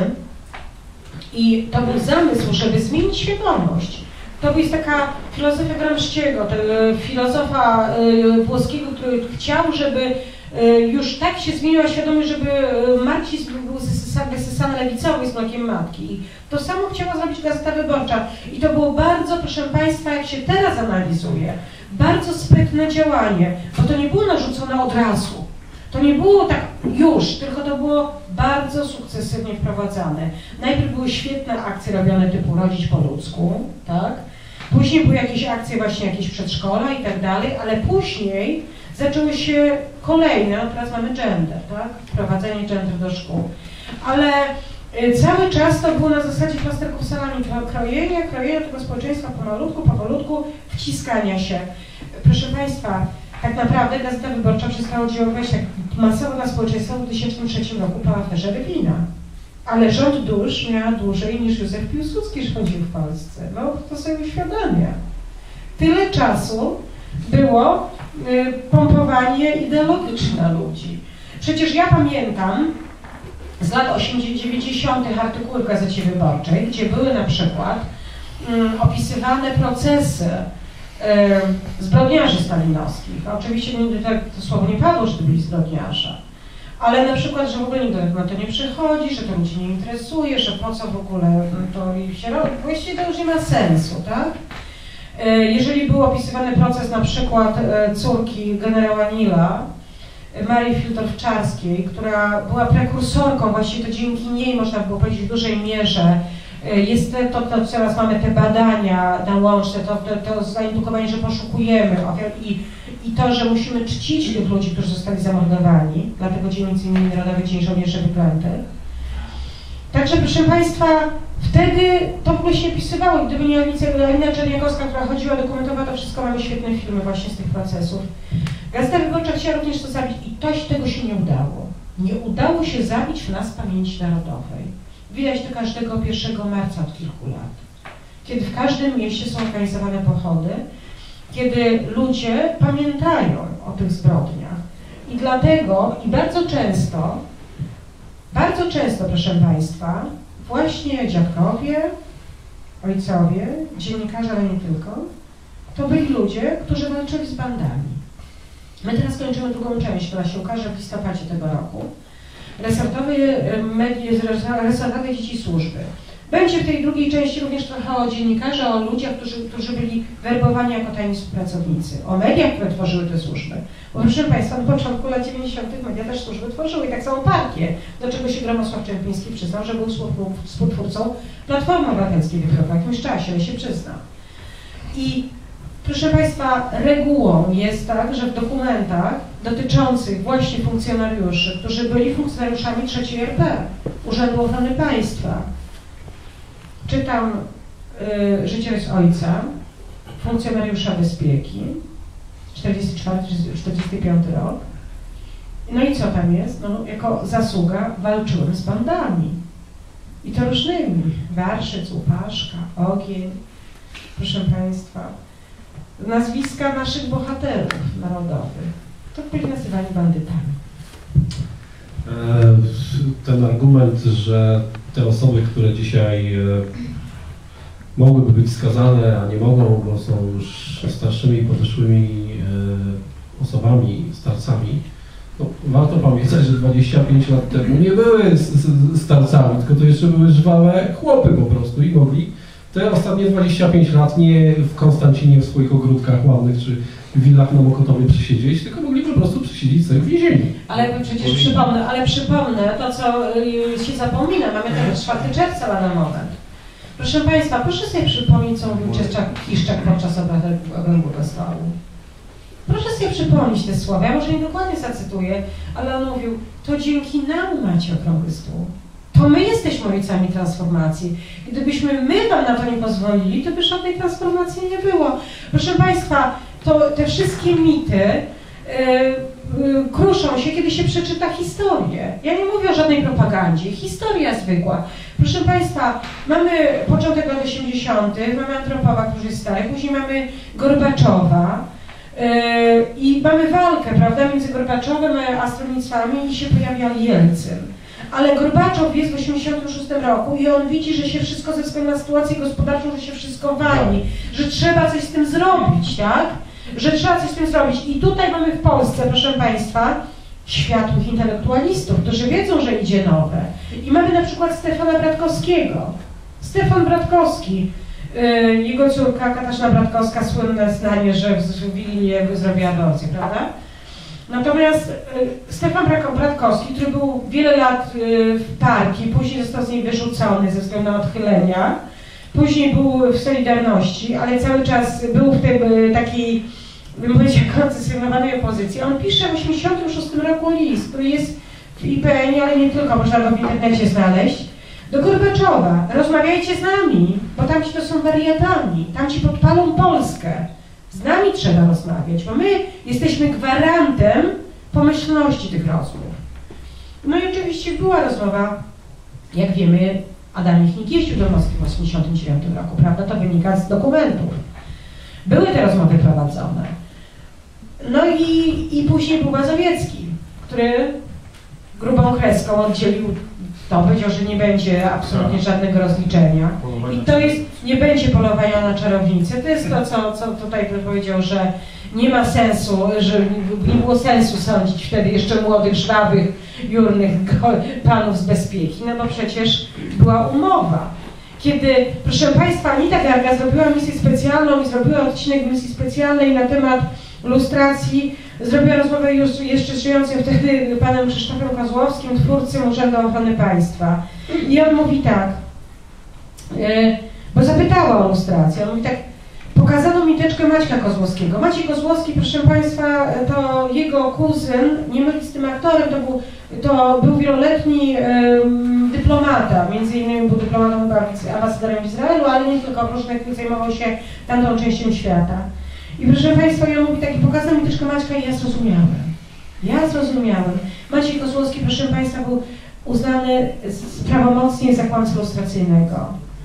I to był zamysł, żeby zmienić świadomość. To jest taka filozofia Gramsciego, filozofa włoskiego, który chciał, żeby już tak się zmieniła świadomość, żeby marksizm był wysysany lewicowy z mlekiem matki. I to samo chciała zrobić Gazeta Wyborcza. I to było bardzo, proszę Państwa, jak się teraz analizuje, bardzo sprytne działanie, bo to nie było narzucone od razu. To nie było tak już, tylko to było bardzo sukcesywnie wprowadzane. Najpierw były świetne akcje robione typu Rodzić po ludzku, tak? Później były jakieś akcje, właśnie jakieś przedszkola i tak dalej, ale później zaczęły się kolejne, no teraz mamy gender, tak? Wprowadzenie gender do szkół. Ale cały czas to było na zasadzie plasterków salami, krojenia, krojenia tego społeczeństwa pomalutku, powolutku, wciskania się. Proszę Państwa, tak naprawdę Gazeta Wyborcza przestała działać tak masowo na społeczeństwo w dwa tysiące trzecim roku po aferze Rywina. Ale rząd dusz miała dłużej niż Józef Piłsudski rządził w Polsce. No to sobie uświadamia. Tyle czasu było y, pompowanie ideologiczne ludzi. Przecież ja pamiętam z lat dziewięćdziesiątych artykuły w Gazecie Wyborczej, gdzie były na przykład y, opisywane procesy y, zbrodniarzy stalinowskich. Oczywiście nie, tak, to słowo nie padło, że to byli zbrodniarze. Ale na przykład, że w ogóle nikt na to nie przychodzi, że to ludzi nie interesuje, że po co w ogóle to się robi. Właściwie to już nie ma sensu, tak? Jeżeli był opisywany proces na przykład córki generała Nila, Marii Fildorf-Czarskiej, która była prekursorką, właściwie to dzięki niej można było powiedzieć w dużej mierze, jest to, to teraz mamy te badania nałączne, to, to, to zaindukowanie, że poszukujemy ofiar i, i to, że musimy czcić tych ludzi, którzy zostali zamordowani, dlatego dzień między innymi Narodowy Dzień Żołnierzy Wyklętych. Także proszę Państwa, wtedy to w ogóle się pisywało, gdyby nie Alina Czerniakowska, która chodziła, dokumentowała to wszystko, mamy świetne filmy właśnie z tych procesów. Gazeta Wyborcza chciała również to zabić i to, tego się nie udało. Nie udało się zabić w nas pamięci narodowej. Widać to każdego pierwszego marca od kilku lat. Kiedy w każdym mieście są organizowane pochody, kiedy ludzie pamiętają o tych zbrodniach. I dlatego, i bardzo często, bardzo często, proszę Państwa, właśnie dziadkowie, ojcowie, dziennikarze, ale nie tylko, to byli ludzie, którzy walczyli z bandami. My teraz kończymy drugą część, która się ukaże w listopadzie tego roku. Resortowe, media, resortowe dzieci służby. Będzie w tej drugiej części również trochę o dziennikarzach, o ludziach, którzy, którzy byli werbowani jako tajni współpracownicy, o mediach, które tworzyły te służby. Bo proszę Państwa, na początku lat dziewięćdziesiątych media też służby tworzyły i tak samo partie, do czego się Gromosław Czempiński przyznał, że był współtwórcą Platformy Obywatelskiej dopiero po jakimś czasie, ale się przyznał. I proszę Państwa, regułą jest tak, że w dokumentach dotyczących właśnie funkcjonariuszy, którzy byli funkcjonariuszami trzeciej R P, Urzędu Ochrony Państwa, czytam y, życiorys ojca, funkcjonariusza bezpieki, czterdziesty czwarty czterdziesty piąty rok. No i co tam jest? No, jako zasługa walczyłem z bandami. I to różnymi. Warszyc, Łupaszka, Ogień. Proszę Państwa, nazwiska naszych bohaterów narodowych. To byli nazywani bandytami. Ten argument, że te osoby, które dzisiaj mogłyby być skazane, a nie mogą, bo są już starszymi, podeszłymi osobami, starcami, No, warto pamiętać, że dwadzieścia pięć lat temu nie były starcami, tylko to jeszcze były żwałe chłopy po prostu i mogli te ostatnie dwadzieścia pięć lat nie w Konstancinie, w swoich ogródkach ładnych czy w willach na Mokotowie przysiedzieć, tylko mogli po prostu przysiedzieć sobie w więzieniu. Ale przecież przypomnę, ale przypomnę to, co się zapomina, mamy teraz czwartego czerwca lada moment. Proszę Państwa, proszę sobie przypomnieć, co mówił Czeszczak Kiszczak podczas okrągłego stołu. Proszę sobie przypomnieć te słowa, ja może nie dokładnie zacytuję, ale on mówił, to dzięki nam macie okrągły stół. To my jesteśmy ojcami transformacji. Gdybyśmy my Wam na to nie pozwolili, to by żadnej transformacji nie było. Proszę Państwa, to te wszystkie mity yy, yy, kruszą się, kiedy się przeczyta historię. Ja nie mówię o żadnej propagandzie. Historia zwykła. Proszę Państwa, mamy początek lat osiemdziesiątych, mamy Andropowa, który jest stary, później mamy Gorbaczowa, Yy, i mamy walkę, prawda, między Gorbaczowem a stronnictwami i się pojawia Jelcyn. Ale Gorbaczow jest w osiemdziesiątym szóstym roku i on widzi, że się wszystko ze względu na sytuację gospodarczą, że się wszystko wali, że trzeba coś z tym zrobić, tak? Że trzeba coś z tym zrobić. I tutaj mamy w Polsce, proszę Państwa, światłych intelektualistów, którzy wiedzą, że idzie nowe. I mamy na przykład Stefana Bratkowskiego. Stefan Bratkowski, yy, jego córka Katarzyna Bratkowska, słynne zdanie, że w Wilnie zrobiła aborcję, prawda? Natomiast y, Stefan Bratkowski, który był wiele lat y, w partii, później został z niej wyrzucony ze względu na odchylenia, później był w Solidarności, ale cały czas był w tej y, takiej, bym powiedział, koncesjonowanej opozycji. On pisze w osiemdziesiątym szóstym roku list, który jest w I P N ie, ale nie tylko, można go w internecie znaleźć, do Gorbaczowa. Rozmawiajcie z nami, bo tamci to są wariatami, tamci podpalą Polskę. Z nami trzeba rozmawiać, bo my jesteśmy gwarantem pomyślności tych rozmów. No i oczywiście była rozmowa, jak wiemy, Adam Michnik jeździł do Moskwy w osiemdziesiątym dziewiątym roku, prawda? To wynika z dokumentów. Były te rozmowy prowadzone. No i, i później był Mazowiecki, który grubą kreską oddzielił to, powiedział, że nie będzie absolutnie żadnego rozliczenia. I to jest, nie będzie polowania na czarownicę. To jest to, co, co tutaj powiedział, że nie ma sensu, że nie było sensu sądzić wtedy jeszcze młodych, żwawych, jurnych panów z bezpieki, no bo przecież była umowa. Kiedy, proszę Państwa, Anita Garga zrobiła misję specjalną i zrobiła odcinek misji specjalnej na temat lustracji, zrobiła rozmowę już jeszcze żyjącym wtedy panem Krzysztofem Kozłowskim, twórcą Urzędu Ochrony Państwa. I on mówi tak, yy, bo zapytała o lustrację, on mówi tak, pokazano mi teczkę Maćka Kozłowskiego. Maciej Kozłowski, proszę Państwa, to jego kuzyn, nie mylić z tym aktorem, to był, to był wieloletni yy, dyplomata, między innymi był dyplomatą, ambasadorem w Izraelu, ale nie tylko, różnych zajmował się tamtą częścią świata. I proszę Państwa, ja mówi tak, i pokazał mi teczkę Maćka i ja zrozumiałem. Ja zrozumiałem. Maciej Kozłowski, proszę Państwa, był uznany prawomocnie za kłamcę lustracyjnego.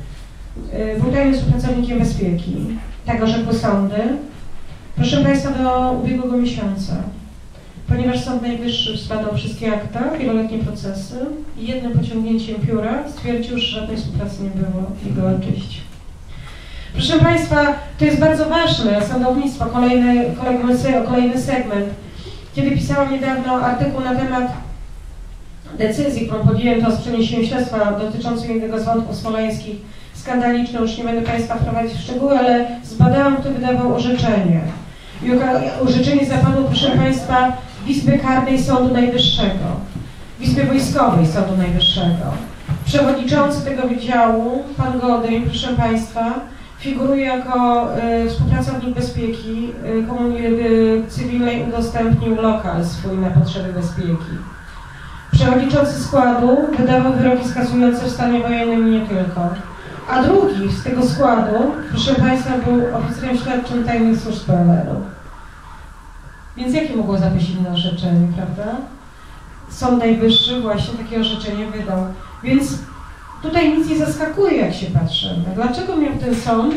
Był tajnym współpracownikiem bezpieki. Tak orzekły sądy. Proszę Państwa, do ubiegłego miesiąca. Ponieważ Sąd Najwyższy zbadał wszystkie akta, wieloletnie procesy i jednym pociągnięciem pióra stwierdził, że żadnej współpracy nie było i go oczyścił. Proszę Państwa, to jest bardzo ważne, sądownictwo, kolejny, kolejny, kolejny segment. Kiedy pisałam niedawno artykuł na temat decyzji, którą podjęto z przeniesieniem śledztwa dotyczącego jednego z wątków smoleńskich, skandaliczne, już nie będę Państwa wprowadzić w szczegóły, ale zbadałam, kto wydawał orzeczenie. I orzeczenie zapadło, proszę Państwa, w Izbie Karnej Sądu Najwyższego, w Izbie Wojskowej Sądu Najwyższego. Przewodniczący tego wydziału, pan Godyń, proszę Państwa, figuruje jako y, współpracownik bezpieki y, komunii y, cywilnej, udostępnił lokal swój na potrzeby bezpieki. Przewodniczący składu wydawał wyroki skazujące w stanie wojennym i nie tylko. A drugi z tego składu, proszę Państwa, był oficerem śledczym tajnych służb P R L u. Więc jakie mogło zapaść inne orzeczenie, prawda? Sąd Najwyższy właśnie takie orzeczenie wydał. Więc tutaj nic nie zaskakuje, jak się patrzymy. Dlaczego miał ten sąd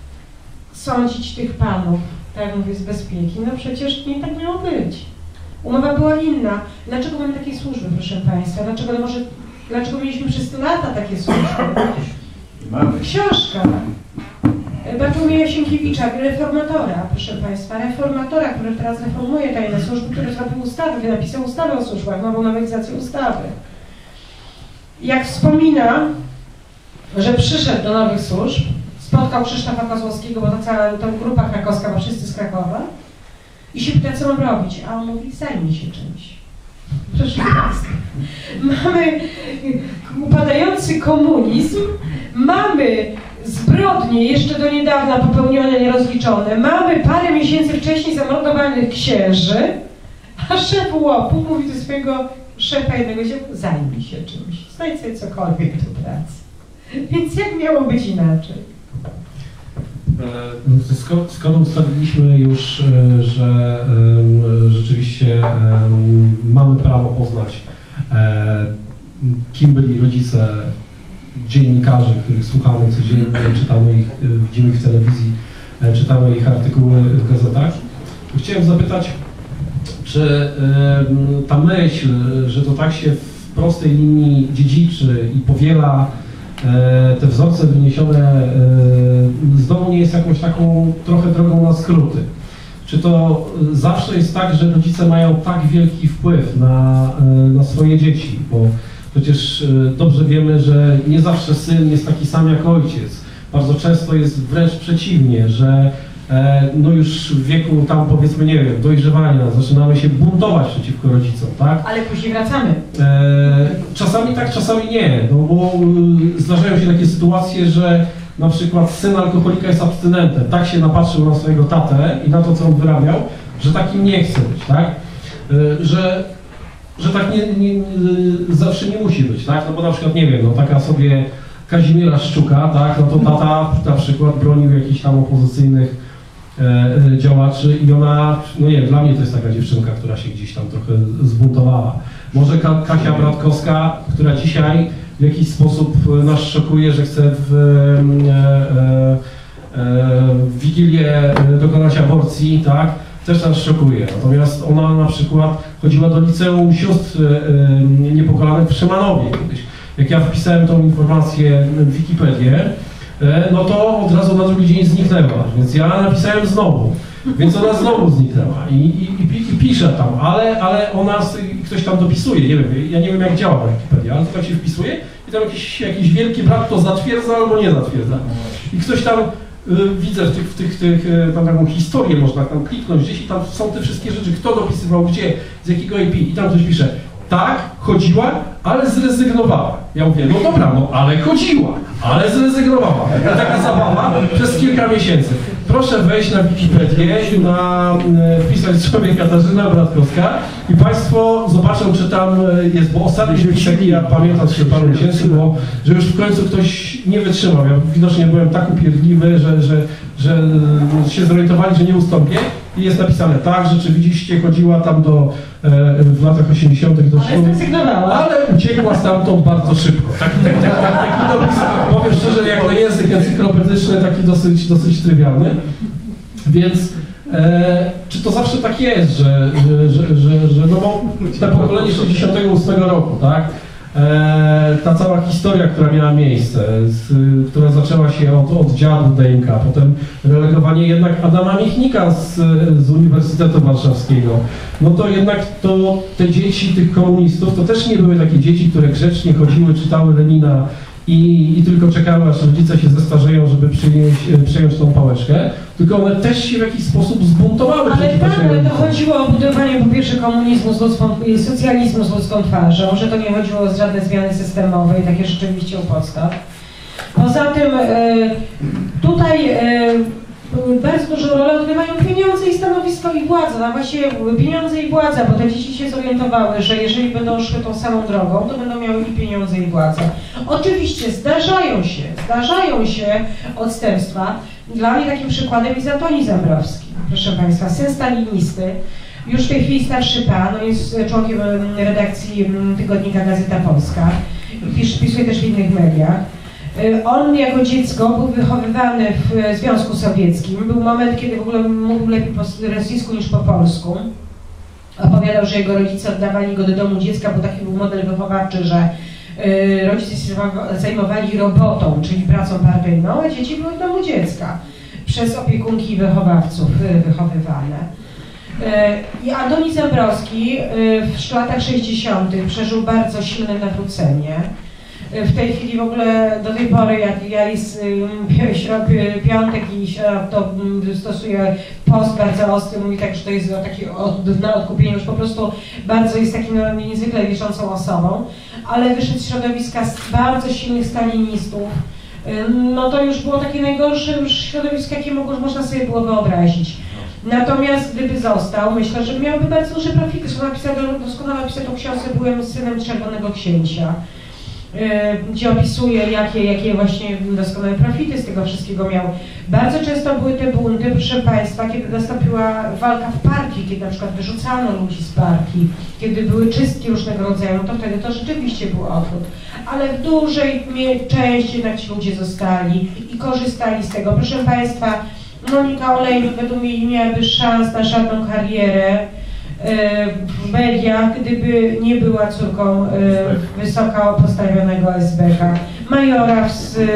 sądzić tych panów, tak jak mówię, z bezpieki? No przecież nie tak miało być. Umowa była inna. Dlaczego mamy takie służby, proszę Państwa? Dlaczego, no może, dlaczego mieliśmy przez te lata takie służby? Książka. Bartłomieja Sienkiewicza, reformatora, proszę Państwa, reformatora, który teraz reformuje tajne służby, który zrobił ustawy, napisał ustawę o służbach, nową nowelizację ustawy. Jak wspomina, że przyszedł do nowych służb, spotkał Krzysztofa Kozłowskiego, bo to cała ta grupa krakowska, bo wszyscy z Krakowa, i się pyta, co mam robić, a on mówi, zajmij się czymś. Proszę Państwa, mamy upadający komunizm, mamy zbrodnie jeszcze do niedawna popełnione, nierozliczone, mamy parę miesięcy wcześniej zamordowanych księży, a szef łopu mówi do swojego szefa jednego działu, zajmij się czymś, znajdź sobie cokolwiek do pracy. Więc jak miało być inaczej? Skąd, skąd ustaliliśmy już, że rzeczywiście mamy prawo poznać, kim byli rodzice dziennikarzy, których słuchamy codziennie, czytamy ich, widzimy ich w telewizji, czytamy ich artykuły w gazetach. Chciałem zapytać, czy ta myśl, że to tak się w prostej linii dziedziczy i powiela te wzorce wyniesione z domu, nie jest jakąś taką trochę drogą na skróty? Czy to zawsze jest tak, że rodzice mają tak wielki wpływ na, na swoje dzieci? Bo przecież dobrze wiemy, że nie zawsze syn jest taki sam jak ojciec. Bardzo często jest wręcz przeciwnie, że no już w wieku tam, powiedzmy, nie wiem, dojrzewania zaczynamy się buntować przeciwko rodzicom, tak? Ale później wracamy. E, czasami tak, czasami nie, no bo y, zdarzają się takie sytuacje, że na przykład syn alkoholika jest abstynentem, tak się napatrzył na swojego tatę i na to, co on wyrabiał, że takim nie chce być, tak? E, że, że tak nie, nie, nie, zawsze nie musi być, tak? No bo na przykład, nie wiem, no taka sobie Kazimiera Szczuka, tak? No to tata na przykład bronił jakichś tam opozycyjnych E, działaczy i ona, no nie, dla mnie to jest taka dziewczynka, która się gdzieś tam trochę zbuntowała. Może Ka Kasia Bratkowska, która dzisiaj w jakiś sposób nas szokuje, że chce w, e, e, w Wigilię dokonać aborcji, tak, też nas szokuje. Natomiast ona na przykład chodziła do liceum sióstr e, niepokalanych w Szymanowie kiedyś. Jak ja wpisałem tą informację w Wikipedię, no to od razu na drugi dzień zniknęła, więc ja napisałem znowu, więc ona znowu zniknęła i, i, i pisze tam, ale, ale ona, ktoś tam dopisuje, nie wiem, ja nie wiem jak działa Wikipedia, ale to tak się wpisuje i tam jakiś, jakiś wielki brat to zatwierdza albo nie zatwierdza. I ktoś tam, y, widzę w tych, w tych, tych tam taką historię można tam kliknąć gdzieś i tam są te wszystkie rzeczy, kto dopisywał gdzie, z jakiego I P i tam ktoś pisze, tak, chodziła, ale zrezygnowała. Ja mówię, no dobra, no ale chodziła, ale zrezygnowała. Taka zabawa przez kilka miesięcy. Proszę wejść na Wikipedię, na e, wpisać sobie Katarzyna Bratkowska i Państwo zobaczą, czy tam jest, bo ostatni wpisek, ja pamiętam się paru miesięcy, bo że już w końcu ktoś nie wytrzymał. Ja widocznie byłem tak upierdliwy, że, że, że się zorientowali, że nie ustąpię. I jest napisane, tak, rzeczywiście chodziła tam do, e, w latach osiemdziesiątych do szkoły, ale uciekła stamtąd bardzo szybko. Tak, tak, tak, tak, taki dopis, powiem szczerze, jak na język encyklopedyczny, taki dosyć, dosyć trywialny. Więc e, czy to zawsze tak jest, że, że, że, że, że no bo te pokolenie sześćdziesiątego ósmego roku, tak? E, ta cała historia, która miała miejsce, z, która zaczęła się od, od dziadu Deńka, potem relegowanie jednak Adama Michnika z, z Uniwersytetu Warszawskiego, no to jednak to te dzieci tych komunistów to też nie były takie dzieci, które grzecznie chodziły, czytały Lenina i, i tylko czekały, aż rodzice się zestarzeją, żeby przyjąć, przejąć tą pałeczkę, tylko one też się w jakiś sposób zbuntowały. Ale tak, ale to chodziło o budowanie po pierwsze komunizmu z ludzką, socjalizmu z ludzką twarzą, że to nie chodziło o żadne zmiany systemowe i takie rzeczywiście u podstaw. Poza tym tutaj bardzo dużą rolę odgrywają pieniądze i stanowisko i władza, no właśnie pieniądze i władza, bo te dzieci się zorientowały, że jeżeli będą szły tą samą drogą, to będą miały i pieniądze i władzę. Oczywiście zdarzają się, zdarzają się odstępstwa. Dla mnie takim przykładem jest Antoni Zambrowski, proszę Państwa, syn stalinisty, już w tej chwili starszy pan, on jest członkiem redakcji tygodnika Gazeta Polska, pisz, pisuje też w innych mediach. On jako dziecko był wychowywany w Związku Sowieckim. Był moment, kiedy w ogóle mówił lepiej po rosyjsku niż po polsku. Opowiadał, że jego rodzice oddawali go do domu dziecka, bo taki był model wychowawczy, że rodzice się zajmowali robotą, czyli pracą partyjną, a dzieci były w domu dziecka przez opiekunki i wychowawców wychowywane. I Antoni Zambrowski w latach sześćdziesiątych przeżył bardzo silne nawrócenie. W tej chwili w ogóle do tej pory, jak ja jest piątek i to stosuję post bardzo ostry, mówi tak, że to jest takie od, na odkupienie, już po prostu bardzo jest takim no, niezwykle wierzącą osobą, ale wyszedł z środowiska bardzo silnych stalinistów. No to już było takie najgorsze już środowisko, jakie mogło, można sobie było wyobrazić. Natomiast gdyby został, myślę, że miałby bardzo duże profity. Zresztą napisał, doskonale napisał tą książkę Byłem synem Czerwonego Księcia, gdzie opisuje, jakie, jakie właśnie doskonałe profity z tego wszystkiego miał. Bardzo często były te bunty, proszę Państwa, kiedy nastąpiła walka w partii, kiedy na przykład wyrzucano ludzi z partii, kiedy były czystki różnego rodzaju, no to wtedy to rzeczywiście był odwrót. Ale w dużej części jednak ci ludzie zostali i korzystali z tego. Proszę Państwa, Monika Olejnik według mnie nie miałaby szans na żadną karierę w mediach, gdyby nie była córką wysoko postawionego S B K. Majora,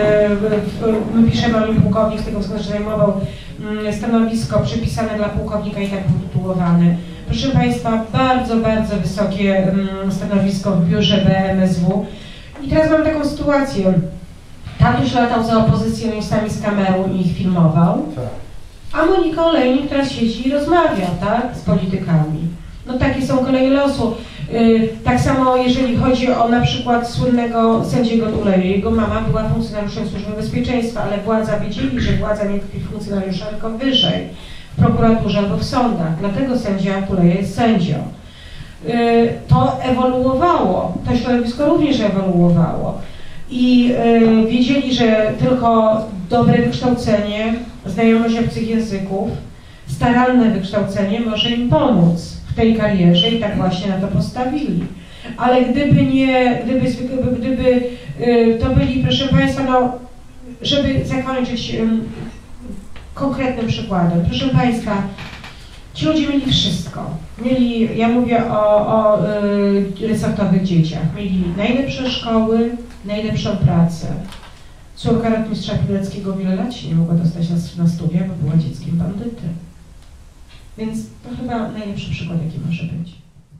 my piszemy o nim pułkownik, z tego względu, że zajmował stanowisko przypisane dla pułkownika i tak był tytułowany. Proszę Państwa, bardzo, bardzo wysokie stanowisko w biurze B M S W. I teraz mam taką sytuację. Tatuś latał za opozycją miejscami z kamerą i ich filmował, a Monika Olejnik teraz siedzi i rozmawia, tak, z politykami. No takie są koleje losu. Yy, tak samo jeżeli chodzi o na przykład słynnego sędziego Tuleja. Jego mama była funkcjonariuszem Służby Bezpieczeństwa, ale władza wiedzieli, że władza nie tkwi w funkcjonariusza, tylko wyżej, w prokuraturze albo w sądach. Dlatego sędzia Tuleja jest sędzią. Yy, to ewoluowało, to środowisko również ewoluowało. I yy, wiedzieli, że tylko dobre wykształcenie, znajomość obcych języków, staranne wykształcenie może im pomóc w tej karierze i tak właśnie na to postawili. Ale gdyby nie, gdyby, gdyby yy, to byli, proszę Państwa, no, żeby zakończyć yy, konkretnym przykładem, proszę Państwa, ci ludzie mieli wszystko. Mieli, ja mówię o, o yy, resortowych dzieciach, mieli najlepsze szkoły, najlepszą pracę. Córka rotmistrza Pileckiego wiele lat się nie mogła dostać na, na studia, bo była dzieckiem bandyty. Więc to chyba najlepszy przykład, jaki może być.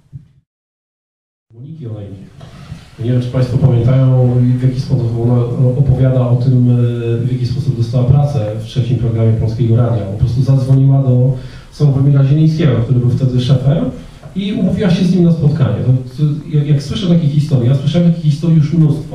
Moniki Olejnik. Nie wiem, czy Państwo pamiętają, w jaki sposób ona opowiada o tym, w jaki sposób dostała pracę w trzecim programie Polskiego Radia. Po prostu zadzwoniła do Sławomira Zielińskiego, który był wtedy szefem, i umówiła się z nim na spotkanie. To, to, jak, jak słyszę takie historie, ja słyszałem takich historii już mnóstwo,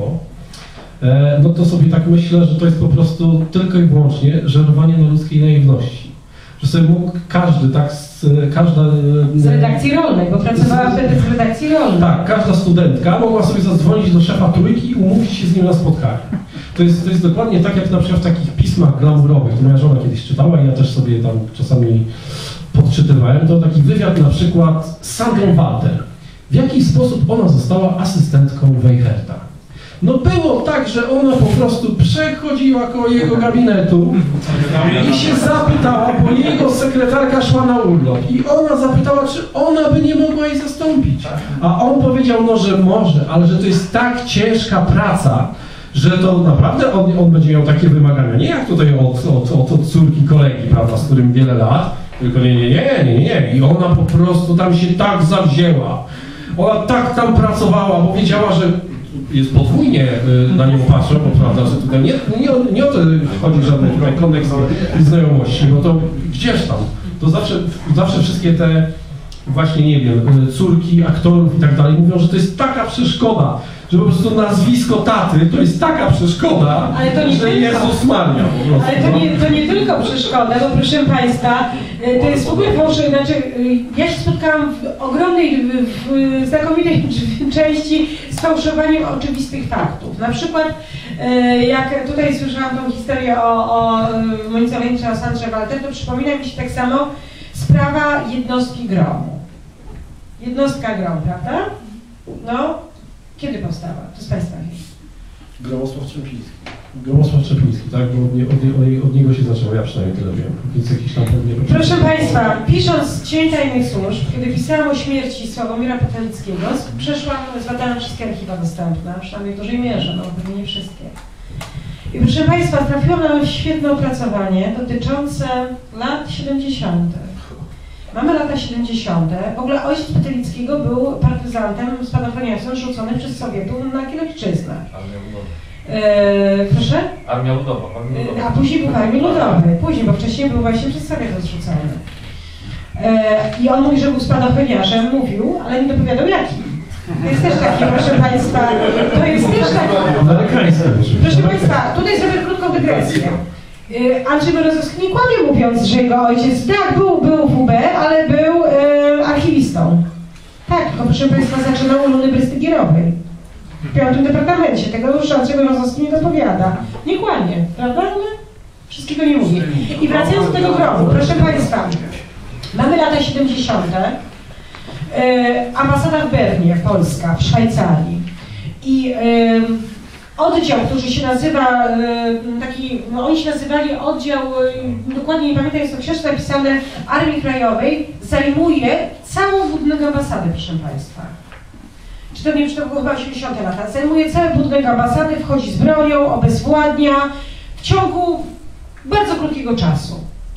e, no to sobie tak myślę, że to jest po prostu tylko i wyłącznie żerowanie na ludzkiej naiwności. Że sobie mógł każdy, tak, z, każda... Z redakcji rolnej, bo pracowała wtedy z redakcji rolnej. Tak, każda studentka mogła sobie zadzwonić do szefa Trójki i umówić się z nim na spotkanie. To jest, to jest dokładnie tak, jak na przykład w takich pismach glamurowych, to moja żona kiedyś czytała i ja też sobie tam czasami podczytywałem, to taki wywiad na przykład z Sandrą Walter. W jaki sposób ona została asystentką Weicherta? No było tak, że ona po prostu przechodziła koło jego gabinetu i się zapytała, bo jego sekretarka szła na urlop i ona zapytała, czy ona by nie mogła jej zastąpić. A on powiedział, no że może, ale że to jest tak ciężka praca, że to naprawdę on, on będzie miał takie wymagania. Nie jak tutaj od, od, od, od córki kolegi, prawda, z którym wiele lat, tylko nie, nie, nie, nie, nie. I ona po prostu tam się tak zawzięła. Ona tak tam pracowała, bo wiedziała, że jest podwójnie na nią patrzą, bo prawda, że tutaj nie, nie, nie o to chodzi żadny kontekst znajomości, bo to gdzież tam, to zawsze, zawsze wszystkie te właśnie, nie wiem, córki aktorów i tak dalej mówią, że to jest taka przeszkoda, że po prostu nazwisko taty to jest taka przeszkoda, ale to nie że tylko. Jezus Maria po prostu. Ale to nie, to nie tylko przeszkoda, bo proszę Państwa, to jest w ogóle fałszywe, znaczy ja się spotkałam w ogromnej, w, w znakomitej części z fałszowaniem oczywistych faktów. Na przykład jak tutaj słyszałam tą historię o, o Monice Olejnik czy o Sandrze Walter, to przypomina mi się tak samo sprawa jednostki gromu. Jednostka grom, prawda? No. Kiedy powstała? To z Państwa wie. Gromosław Trzępiński. Gromosław Czepliński, tak? Bo od, nie, od, od niego się zaczęło, ja przynajmniej tyle wiem. Więc jakiś tam pewnie... Proszę Państwa, pisząc Cień tajnych służb, kiedy pisałam o śmierci Sławomira Petalickiego, przeszłam, zbadałam wszystkie archiwa dostępne, przynajmniej w dużej mierze, no pewnie nie wszystkie. I proszę Państwa, trafiłam na świetne opracowanie dotyczące lat siedemdziesiątych. Mamy lata siedemdziesiąte. W ogóle ojciec Petalickiego był partyzantem, spadochroniarstwem rzucony przez Sowietów na Kielewszczyznę. E, proszę? Armia Ludowa. Armia Ludowa. A później był w Armii Ludowej. Później, bo wcześniej był właśnie przez Sowietów zrzucony. E, I on mówi, że był spadochroniarzem, mówił, ale nie dopowiadał jaki. To jest też taki, proszę Państwa, to jest też taki... Proszę Państwa, tutaj zrobię krótką dygresję. Andrzej Berezowski nie kłamie, mówiąc, że jego ojciec, tak, był, był w U B, ale był e, archiwistą. Tak, tylko proszę Państwa, zaczynał u Luny Brystygierowej. W piątym departamencie. Tego już Andrzej Berezowski nie dopowiada. Nie kłamie, prawda? No, wszystkiego nie mówi. I wracając do tego grobu, proszę Państwa, mamy lata siedemdziesiąte. E, ambasada w Bernie, Polska, w Szwajcarii. I e, oddział, który się nazywa, e, taki, no oni się nazywali oddział, e, dokładnie nie pamiętam, jest to książka napisane Armii Krajowej, zajmuje całą budynek ambasady, proszę Państwa. Czy to nie wiem, czy to było chyba osiemdziesiąte lata. Zajmuje cały budynek ambasady, wchodzi z bronią, obezwładnia w ciągu bardzo krótkiego czasu.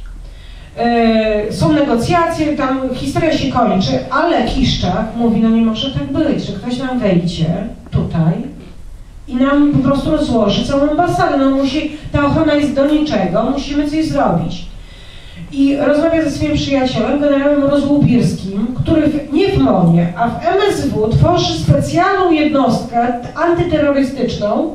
Yy, są negocjacje, tam historia się kończy, ale Kiszczak mówi, no nie może tak być, że ktoś nam wejdzie tutaj i nam po prostu rozłoży całą ambasadę, no musi, ta ochrona jest do niczego, musimy coś zrobić. I rozmawia ze swoim przyjacielem, generałem Rozłubirskim, który w, nie w MON-ie, a w M S W tworzy specjalną jednostkę antyterrorystyczną,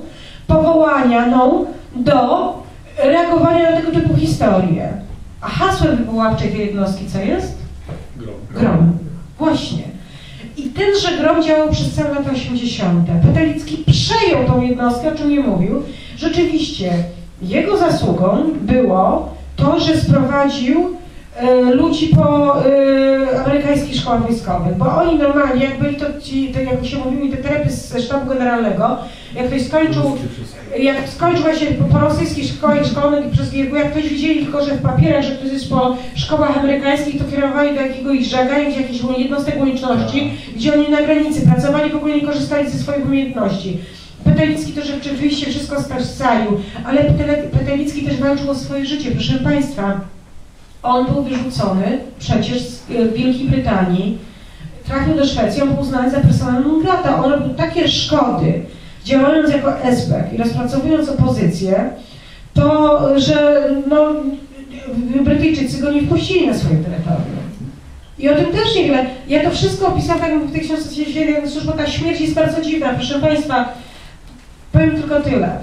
powołaną do reagowania na tego typu historie. A hasłem wywoławczej tej jednostki co jest? Grom. Grom. Właśnie. I tenże Grom działał przez całe lata osiemdziesiąte. Petalicki przejął tą jednostkę, o czym nie mówił. Rzeczywiście jego zasługą było to, że sprowadził y, ludzi po y, amerykańskich szkołach wojskowych, bo oni normalnie, jak byli to ci, to jak się mówili, te trepy ze sztabu generalnego, jak ktoś skończył, jak skończył właśnie po, po rosyjskich szkołach szkolnych przez Giergu, jak ktoś widzieli tylko, że w papierach, że ktoś jest po szkołach amerykańskich, to kierowali do jakiegoś żegania, gdzie jakichś jednostek łączności, gdzie oni na granicy pracowali, w ogóle nie korzystali ze swoich umiejętności. Petalicki to rzeczywiście wszystko scalił, ale Petalicki też walczył o swoje życie, proszę Państwa. On był wyrzucony przecież z Wielkiej Brytanii, trafił do Szwecji, on był uznany za persona non grata. On robił takie szkody, działając jako esbek i rozpracowując opozycję, to, że no, Brytyjczycy go nie wpuścili na swoje terytorium. I o tym też niewiele. Ja to wszystko opisałam tak w tej książce, bo ta śmierć jest bardzo dziwna, proszę Państwa. Powiem tylko tyle.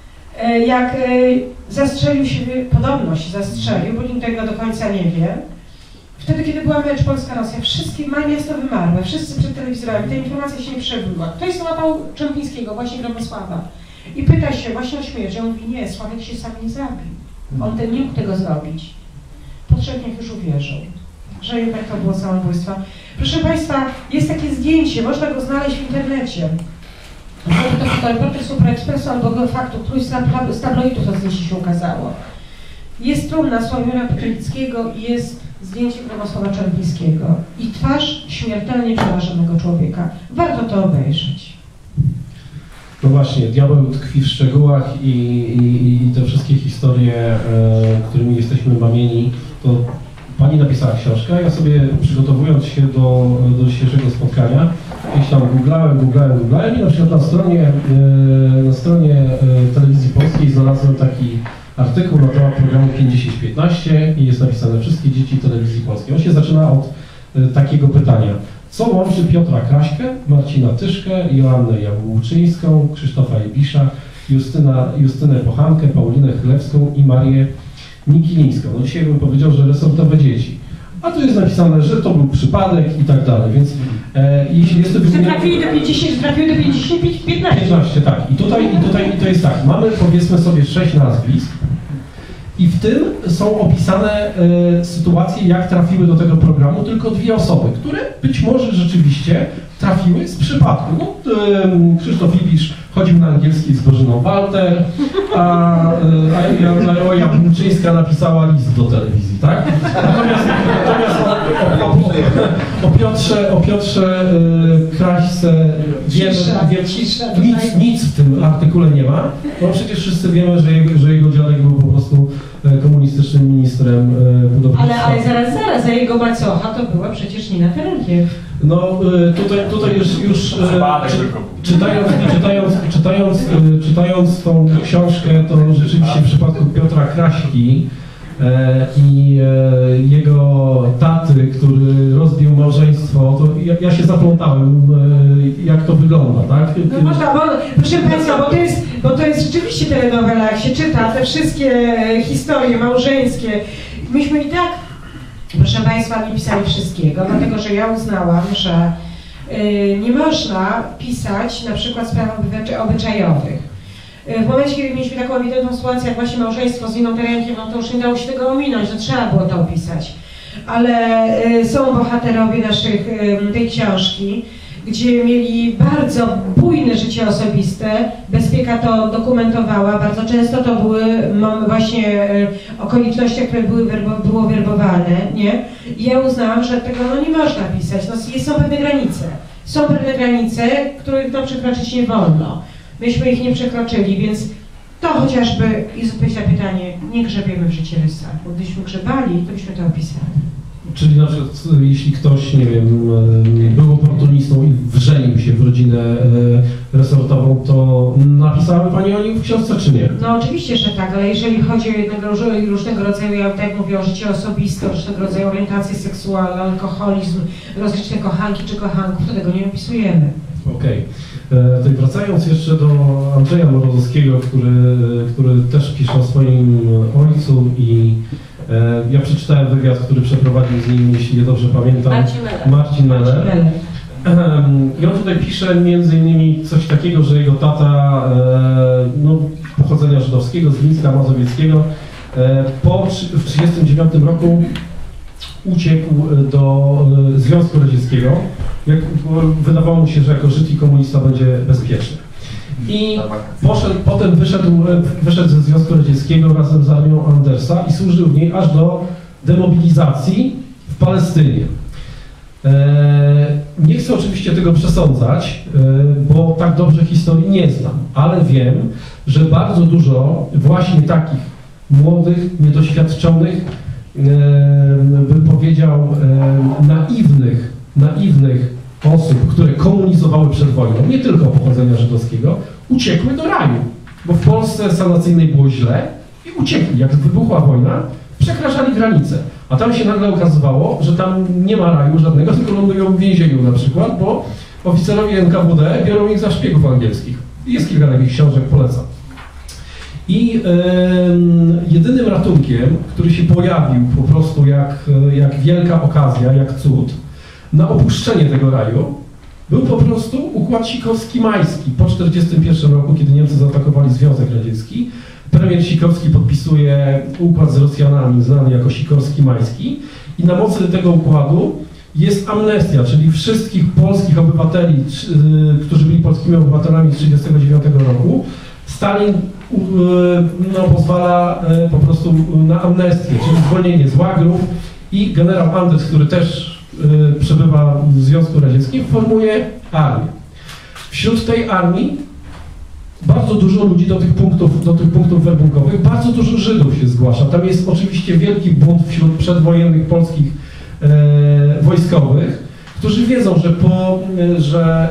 Jak zastrzelił się, podobno się zastrzelił, bo nikt tego do końca nie wie, wtedy, kiedy była mecz Polska-Rosja, wszystkie miasto wymarły, wszyscy przed telewizorami, ta informacja się nie przebyła. Ktoś złapał Czempińskiego, właśnie Gromosława, i pyta się właśnie o śmierć. On mówi, nie, Sławek się sam nie zabił. On ten nie mógł tego zrobić. Po trzech dniach już uwierzył, że jednak to było samobójstwo. Proszę Państwa, jest takie zdjęcie, można go znaleźć w internecie. To fotoreporter Super Expressu albo Faktu, któryś z tabloidów to zdjęcie się ukazało. Jest trumna Sławomira Petalickiego i jest zdjęcie Gromosława Czerwińskiego. I twarz śmiertelnie przerażonego człowieka. Warto to obejrzeć. No właśnie, diabeł tkwi w szczegółach i, i, i te wszystkie historie, e, którymi jesteśmy mamieni, to Pani napisała książkę, ja sobie przygotowując się do, do dzisiejszego spotkania, gdzieś tam googlałem, googlałem, googlałem i na przykład na stronie, na stronie Telewizji Polskiej znalazłem taki artykuł na temat programu pięć dziesięć piętnaście i jest napisane wszystkie dzieci Telewizji Polskiej. On się zaczyna od takiego pytania. Co łączy Piotra Kraśkę, Marcina Tyszkę, Joannę Jabłczyńską, Krzysztofa Jebisza, Justyna, Justynę Pochankę, Paulinę Chlewską i Marię Nikilińską? No dzisiaj bym powiedział, że resortowe dzieci. A tu jest napisane, że to był przypadek i tak dalej, więc e, jeśli jest to... Że trafili do pięćdziesięciu, trafiły do pięćdziesięciu piętnaście. piętnaście, tak. I tutaj, i tutaj i to jest tak, mamy powiedzmy sobie sześć nazwisk I w tym są opisane e, sytuacje, jak trafiły do tego programu tylko dwie osoby, które być może rzeczywiście trafiły z przypadku. No, e, Krzysztof Ibisz chodził na angielski z Bożyną Walter, a, a Joja Bulczyńska napisała list do telewizji, tak? Natomiast, natomiast o, o, o, o Piotrze, o Piotrze e, Kraśce wiemy, wiemy nic, nic w tym artykule nie ma, no przecież wszyscy wiemy, że jego, że jego dziadek był po prostu komunistycznym ministrem budownictwa. Ale, ale zaraz, zaraz, a jego macocha to była przecież Nina Ferenciew. No tutaj, tutaj już, już czy, czytając, czytając, czytając, czytając tą książkę, to rzeczywiście w przypadku Piotra Kraśki e, i e, jego taty, który rozbił małżeństwo, to ja, ja się zaplątałem, e, jak to wygląda, tak? No można, bo, proszę Państwa, bo to, jest, bo to jest rzeczywiście telenowela, jak się czyta te wszystkie historie małżeńskie. Myśmy i tak, proszę Państwa, nie pisali wszystkiego, dlatego że ja uznałam, że y, nie można pisać na przykład spraw obyczajowych. W momencie, kiedy mieliśmy taką ewidentną sytuację, jak właśnie małżeństwo z Niną Ferenciew, no to już nie dało się tego ominąć, że trzeba było to opisać. Ale y, są bohaterowie naszych, y, tej książki, gdzie mieli bardzo bujne życie osobiste. Bezpieka to dokumentowała. Bardzo często to były właśnie y, okoliczności, które były werbo, było werbowane, nie? I ja uznałam, że tego no, nie można pisać. No, są pewne granice. Są pewne granice, których no, przekroczyć nie wolno. Myśmy ich nie przekroczyli, więc to chociażby jest odpowiedź na pytanie, nie grzebiemy w życiorysach, bo gdybyśmy grzebali, to byśmy to opisali. Czyli na przykład, jeśli ktoś, nie wiem, był oportunistą i wrzenił się w rodzinę resortową, to napisały Pani o nim w książce, czy nie? No oczywiście, że tak, ale jeżeli chodzi o jednego, różnego rodzaju, ja tak mówię, o życie osobiste, o różnego rodzaju orientację seksualną, alkoholizm, rozliczne kochanki czy kochanków, to tego nie opisujemy. Okej. Okay. Tutaj wracając jeszcze do Andrzeja Mrozowskiego, który, który też pisze o swoim ojcu i e, ja przeczytałem wywiad, który przeprowadził z nim, jeśli je dobrze pamiętam, Marcin Meller. Marcin Meller. I on tutaj pisze między innymi coś takiego, że jego tata e, no, pochodzenia żydowskiego, z Mińska Mazowieckiego, e, po, w tysiąc dziewięćset trzydziestym dziewiątym roku uciekł do Związku Radzieckiego. Jak, wydawało mu się, że jako Żyd i komunista będzie bezpieczny. I poszedł, potem wyszedł, wyszedł ze Związku Radzieckiego razem z armią Andersa i służył w niej aż do demobilizacji w Palestynie. E, nie chcę oczywiście tego przesądzać, e, bo tak dobrze historii nie znam, ale wiem, że bardzo dużo właśnie takich młodych, niedoświadczonych, e, bym powiedział, e, naiwnych, naiwnych osób, które komunizowały przed wojną, nie tylko pochodzenia żydowskiego, uciekły do raju, bo w Polsce sanacyjnej było źle i uciekli. Jak wybuchła wojna, przekraczali granice, a tam się nagle okazywało, że tam nie ma raju żadnego, tylko lądują w więzieniu na przykład, bo oficerowie N K W D biorą ich za szpiegów angielskich. Jest kilka takich książek, polecam. I yy, jedynym ratunkiem, który się pojawił po prostu jak, jak wielka okazja, jak cud, na opuszczenie tego raju, był po prostu układ Sikorski-Majski. Po tysiąc dziewięćset czterdziestym pierwszym roku, kiedy Niemcy zaatakowali Związek Radziecki, premier Sikorski podpisuje układ z Rosjanami, znany jako Sikorski-Majski, i na mocy tego układu jest amnestia, czyli wszystkich polskich obywateli, którzy byli polskimi obywatelami z tysiąc dziewięćset trzydziestego dziewiątego roku, Stalin no, pozwala po prostu na amnestię, czyli zwolnienie z łagrów, i generał Anders, który też przebywa w Związku Radzieckim, formuje armię. Wśród tej armii bardzo dużo ludzi do tych punktów, do tych punktów werbunkowych, bardzo dużo Żydów się zgłasza. Tam jest oczywiście wielki bunt wśród przedwojennych polskich e, wojskowych, którzy wiedzą, że, po, że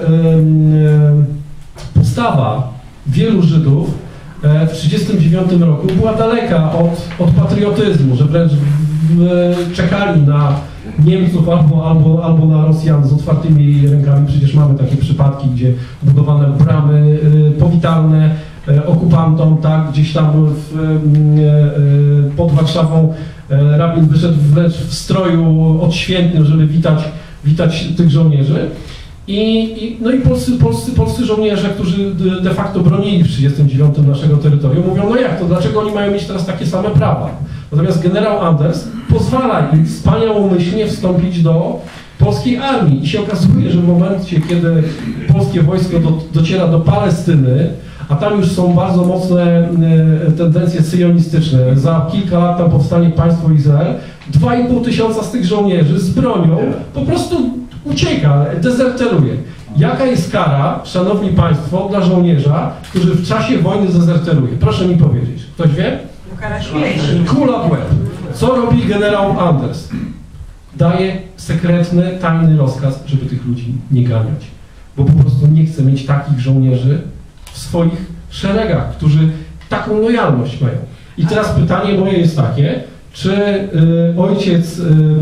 e, postawa wielu Żydów e, w tysiąc dziewięćset trzydziestym dziewiątym roku była daleka od, od patriotyzmu, że wręcz w, czekali na Niemców albo, albo, albo na Rosjan z otwartymi rękami. Przecież mamy takie przypadki, gdzie budowane bramy y, powitalne y, okupantom, tak, gdzieś tam w, y, y, pod Warszawą y, rabin wyszedł wręcz w stroju odświętnym, żeby witać, witać tych żołnierzy. I, i, no i polscy, polscy, polscy żołnierze, którzy de facto bronili w tysiąc trzydziestym dziewiątym naszego terytorium, mówią, no jak to, dlaczego oni mają mieć teraz takie same prawa? Natomiast generał Anders pozwala im wspaniałomyślnie wstąpić do polskiej armii i się okazuje, że w momencie, kiedy polskie wojsko do, dociera do Palestyny, a tam już są bardzo mocne e, tendencje syjonistyczne, za kilka lat tam powstanie państwo Izrael, dwa i pół tysiąca z tych żołnierzy z bronią po prostu ucieka, dezerteruje. Jaka jest kara, szanowni państwo, dla żołnierza, który w czasie wojny dezerteruje? Proszę mi powiedzieć. Ktoś wie? Kara śmierci. Kula w łeb. Co robi generał Anders? Daje sekretny, tajny rozkaz, żeby tych ludzi nie ganiać. Bo po prostu nie chce mieć takich żołnierzy w swoich szeregach, którzy taką lojalność mają. I teraz pytanie moje jest takie, czy y, ojciec y,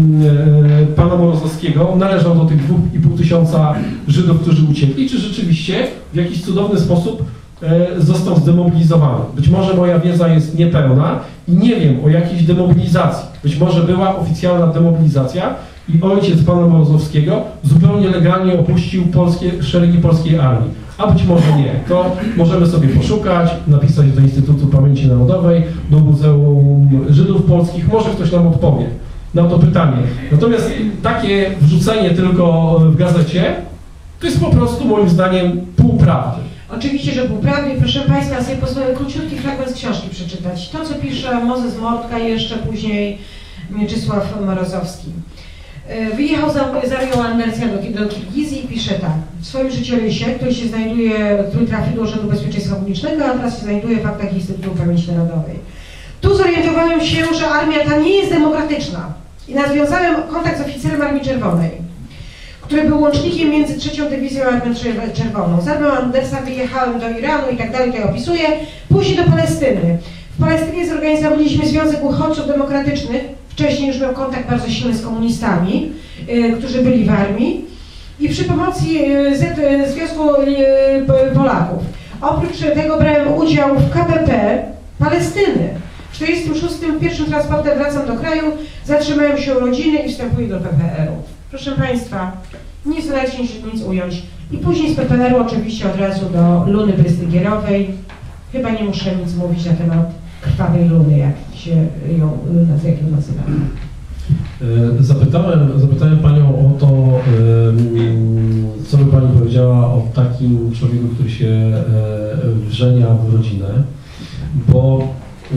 y, pana Morozowskiego należał do tych dwóch i pół tysiąca Żydów, którzy uciekli, czy rzeczywiście w jakiś cudowny sposób y, został zdemobilizowany? Być może moja wiedza jest niepełna i nie wiem o jakiejś demobilizacji. Być może była oficjalna demobilizacja i ojciec pana Morozowskiego zupełnie legalnie opuścił polskie, szeregi polskiej armii. A być może nie. To możemy sobie poszukać, napisać do Instytutu Pamięci Narodowej, do Muzeum Żydów Polskich, może ktoś nam odpowie na to pytanie. Natomiast takie wrzucenie tylko w gazecie, to jest po prostu moim zdaniem półprawdy. Oczywiście, że półprawdy. Proszę Państwa, sobie pozwolę króciutki fragment z książki przeczytać. To, co pisze Mozes Mordka i jeszcze później Mieczysław Morozowski. Wyjechał za, za Rio Andersa do, do Kirgizji i pisze tak. W swoim życiorysie, który się znajduje, który trafił do Urzędu Bezpieczeństwa Publicznego, a teraz się znajduje w faktach Instytutu Pamięci Narodowej. Tu zorientowałem się, że armia ta nie jest demokratyczna i nawiązałem kontakt z oficerem Armii Czerwonej, który był łącznikiem między trzecią Dywizją a Armią Czerwoną. Z Armią Andersa wyjechałem do Iranu i tak dalej, tutaj opisuję, później do Palestyny. W Palestynie zorganizowaliśmy Związek Uchodźców Demokratycznych. Wcześniej już miał kontakt bardzo silny z komunistami, y, którzy byli w armii i przy pomocy y, Z, y, Związku y, Polaków. Oprócz tego brałem udział w K P P Palestyny. W tysiąc dziewięćset czterdziestym szóstym pierwszym transportem wracam do kraju, zatrzymałem się u rodziny i wstępuję do P P R u. Proszę Państwa, nie starajcie się nic ująć. I później z P P R u oczywiście od razu do Luny Brystygierowej. Chyba nie muszę nic mówić na temat krwawej Luny, jak się ją jak ją nazywamy. Zapytałem, zapytałem Panią o to, co by Pani powiedziała o takim człowieku, który się wrzenia w rodzinę, bo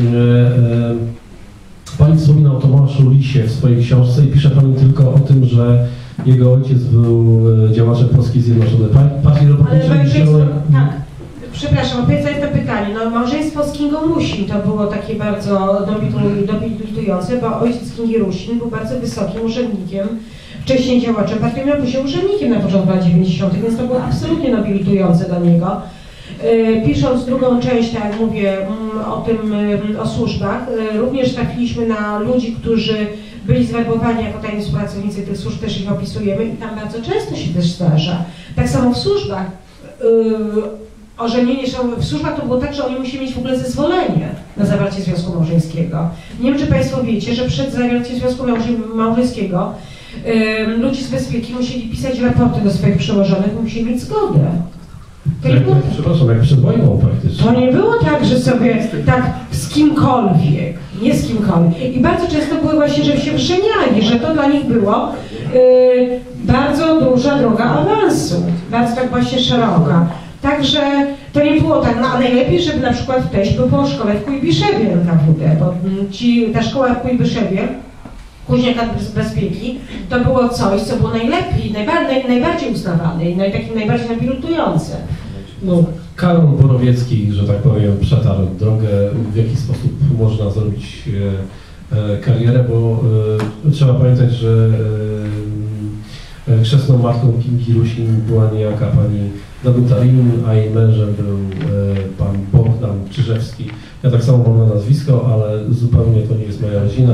Pani wspomina o Tomaszu Lisie w swojej książce i pisze Pani tylko o tym, że jego ojciec był działaczem Polskiej Zjednoczonej Partii Robotniczej Zielonej. Tak. Przepraszam, odpowiedź to pytanie. No, małżeństwo z Kingą Rusin to było takie bardzo nobilitujące, bo ojciec Kingi Rusin był bardzo wysokim urzędnikiem, wcześniej działaczem partii, miał później urzędnikiem na początku lat dziewięćdziesiątych, więc to było absolutnie nobilitujące dla niego. Pisząc drugą część, tak jak mówię, o tym, o służbach, również trafiliśmy na ludzi, którzy byli zwerbowani jako tajni współpracownicy tych służb, też ich opisujemy i tam bardzo często się też zdarza. Tak samo w służbach. Ożenienie w służbach to było tak, że oni musieli mieć w ogóle zezwolenie na zawarcie związku małżeńskiego. Nie wiem, czy Państwo wiecie, że przed zawarciem związku małżeńskiego yy, ludzie z bezpieki musieli pisać raporty do swoich przełożonych, musieli mieć zgodę. To jak, nie było, przepraszam, jak przed wojną praktycznie. To nie było tak, że sobie tak z kimkolwiek, nie z kimkolwiek. I bardzo często były właśnie, że się wrzeniali, że to dla nich było yy, bardzo duża droga awansu, bardzo tak właśnie szeroka. Także to nie było tak, no a najlepiej, żeby na przykład teść był po szkole w Kujbiszewie N K W D, bo ci, ta szkoła w Kujbiszewie, później z bezpieki, to było coś, co było najlepiej, najbardziej, najbardziej uznawane i naj, takim najbardziej nobilitujące. No, Karol Borowiecki, że tak powiem, przetarł drogę, w jaki sposób można zrobić e, e, karierę, bo e, trzeba pamiętać, że e, chrzestną matką Kingi Rusin była niejaka pani Danuta Rin, a jej mężem był e, pan Bogdan Czyżewski. Ja tak samo mam na nazwisko, ale zupełnie to nie jest moja rodzina.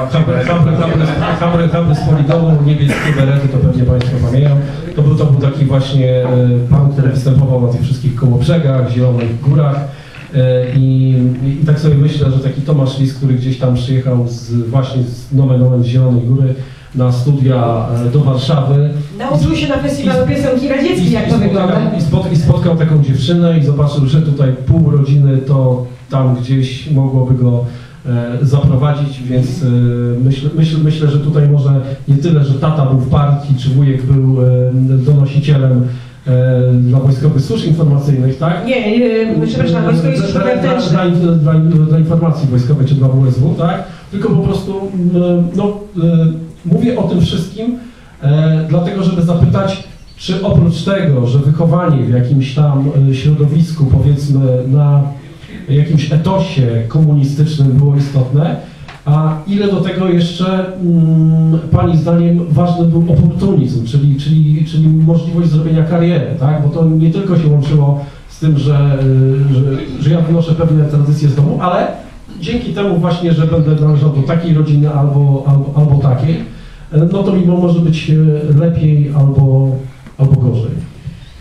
Hamry z Poligonu, niebieskie berety, to pewnie Państwo pamiętają. To był, to był taki właśnie e, pan, który występował na tych wszystkich kołobrzegach, Zielonych Górach. E, i, I tak sobie myślę, że taki Tomasz Lis, który gdzieś tam przyjechał z, właśnie z nomen omen z Zielonej Góry, na studia do Warszawy. Nauczył się na festiwalu piosenki radzieckiej, jak to wygląda. I, spot, I spotkał taką dziewczynę i zobaczył, że tutaj pół rodziny to tam gdzieś mogłoby go e, zaprowadzić, więc e, myśl, myśl, myślę, że tutaj może nie tyle, że tata był w partii, czy wujek był e, donosicielem e, dla Wojskowych Służb Informacyjnych, tak? Nie, nie przepraszam, Wojskowych Służb Wewnętrznych. Dla, dla, dla, dla informacji wojskowej, czy dla W S W, tak? Tylko po prostu, no, e, mówię o tym wszystkim, e, dlatego żeby zapytać, czy oprócz tego, że wychowanie w jakimś tam środowisku, powiedzmy, na jakimś etosie komunistycznym było istotne, a ile do tego jeszcze mm, Pani zdaniem ważny był oportunizm, czyli, czyli, czyli możliwość zrobienia kariery, tak? Bo to nie tylko się łączyło z tym, że, że, że ja wynoszę pewne tradycje z domu, ale dzięki temu właśnie, że będę należał do takiej rodziny albo, albo, albo takiej, no to mimo może być lepiej albo, albo gorzej.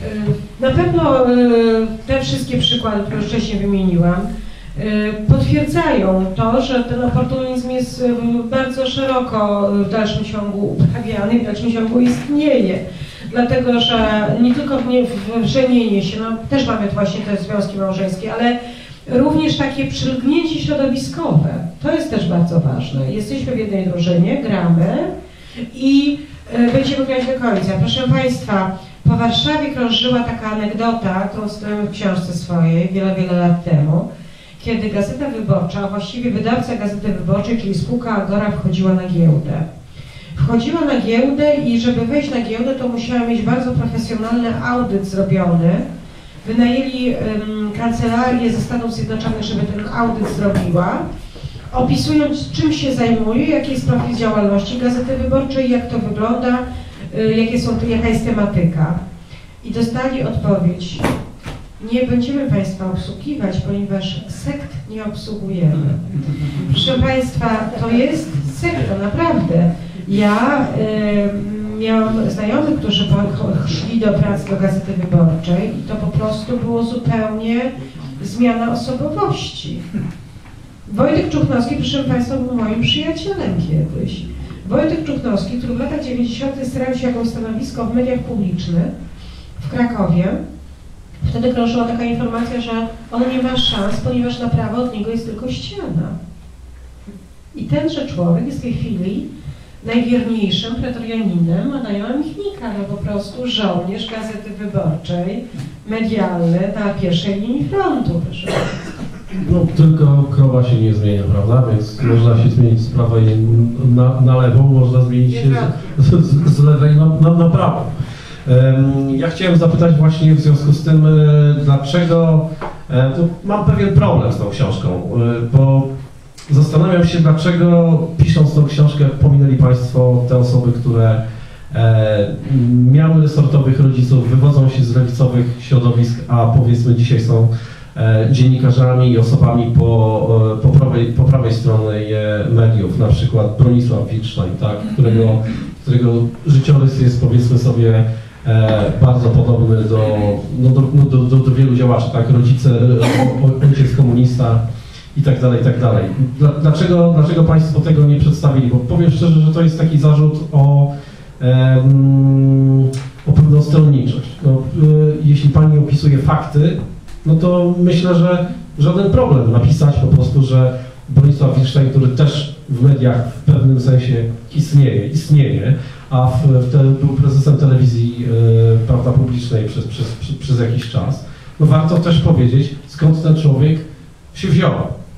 Na pewno te wszystkie przykłady, które wcześniej wymieniłam, potwierdzają to, że ten oportunizm jest bardzo szeroko w dalszym ciągu uprawiany, w dalszym ciągu istnieje. Dlatego, że nie tylko w żenienie się, no też mamy właśnie te związki małżeńskie, ale również takie przylgnięcie środowiskowe. To jest też bardzo ważne. Jesteśmy w jednej drużynie, gramy i będziemy grać do końca. Proszę Państwa, po Warszawie krążyła taka anegdota, którą czytałem w książce swojej wiele, wiele lat temu, kiedy Gazeta Wyborcza, a właściwie wydawca Gazety Wyborczej, czyli spółka Agora, wchodziła na giełdę. Wchodziła na giełdę i żeby wejść na giełdę, to musiała mieć bardzo profesjonalny audyt zrobiony. Wynajęli um, kancelarię ze Stanów Zjednoczonych, żeby ten audyt zrobiła, opisując, czym się zajmuje, jaki jest profil działalności Gazety Wyborczej, jak to wygląda, jakie są, jaka jest tematyka. I dostali odpowiedź: nie będziemy Państwa obsługiwać, ponieważ sekt nie obsługujemy. Proszę Państwa, to jest sekta, naprawdę. Ja y, miałam znajomych, którzy szli do pracy do Gazety Wyborczej i to po prostu było zupełnie zmiana osobowości. Wojtek Czuchnowski, proszę Państwa, był moim przyjacielem kiedyś. Wojtek Czuchnowski, który w latach dziewięćdziesiątych starał się jakąś stanowisko w mediach publicznych w Krakowie. Wtedy krążyła taka informacja, że on nie ma szans, ponieważ na prawo od niego jest tylko ściana. I tenże człowiek jest w tej chwili najwierniejszym pretorianinem Adama Michnika, no po prostu żołnierz Gazety Wyborczej, medialny na pierwszej linii frontu, proszę Państwa. No tylko krowa się nie zmienia, prawda? Więc można się zmienić z prawej na, na lewą, można zmienić się z, z, z lewej na, na, na prawą. Um, ja chciałem zapytać właśnie w związku z tym, dlaczego, e, to mam pewien problem z tą książką, e, bo zastanawiam się, dlaczego pisząc tą książkę pominęli Państwo te osoby, które e, miały sortowych rodziców, wywodzą się z lewicowych środowisk, a powiedzmy dzisiaj są dziennikarzami i osobami po, po, prawej, po prawej stronie mediów, na przykład Bronisław Wilczstein, tak, którego, którego życiorys jest, powiedzmy sobie, e, bardzo podobny do, no do, no do, do, do wielu działaczy, tak, rodzice, o, ojciec komunista i tak dalej, i tak dalej. Dlaczego, dlaczego Państwo tego nie przedstawili? Bo powiem szczerze, że to jest taki zarzut o, e, o pewną stronniczość. No, e, jeśli Pani opisuje fakty, no to myślę, że żaden problem napisać po prostu, że Bronisław Wilczstein, który też w mediach w pewnym sensie istnieje, istnieje, a w, wtedy był prezesem telewizji e, prawda, publicznej przez, przez, przez, przez jakiś czas, no warto też powiedzieć, skąd ten człowiek się wziął.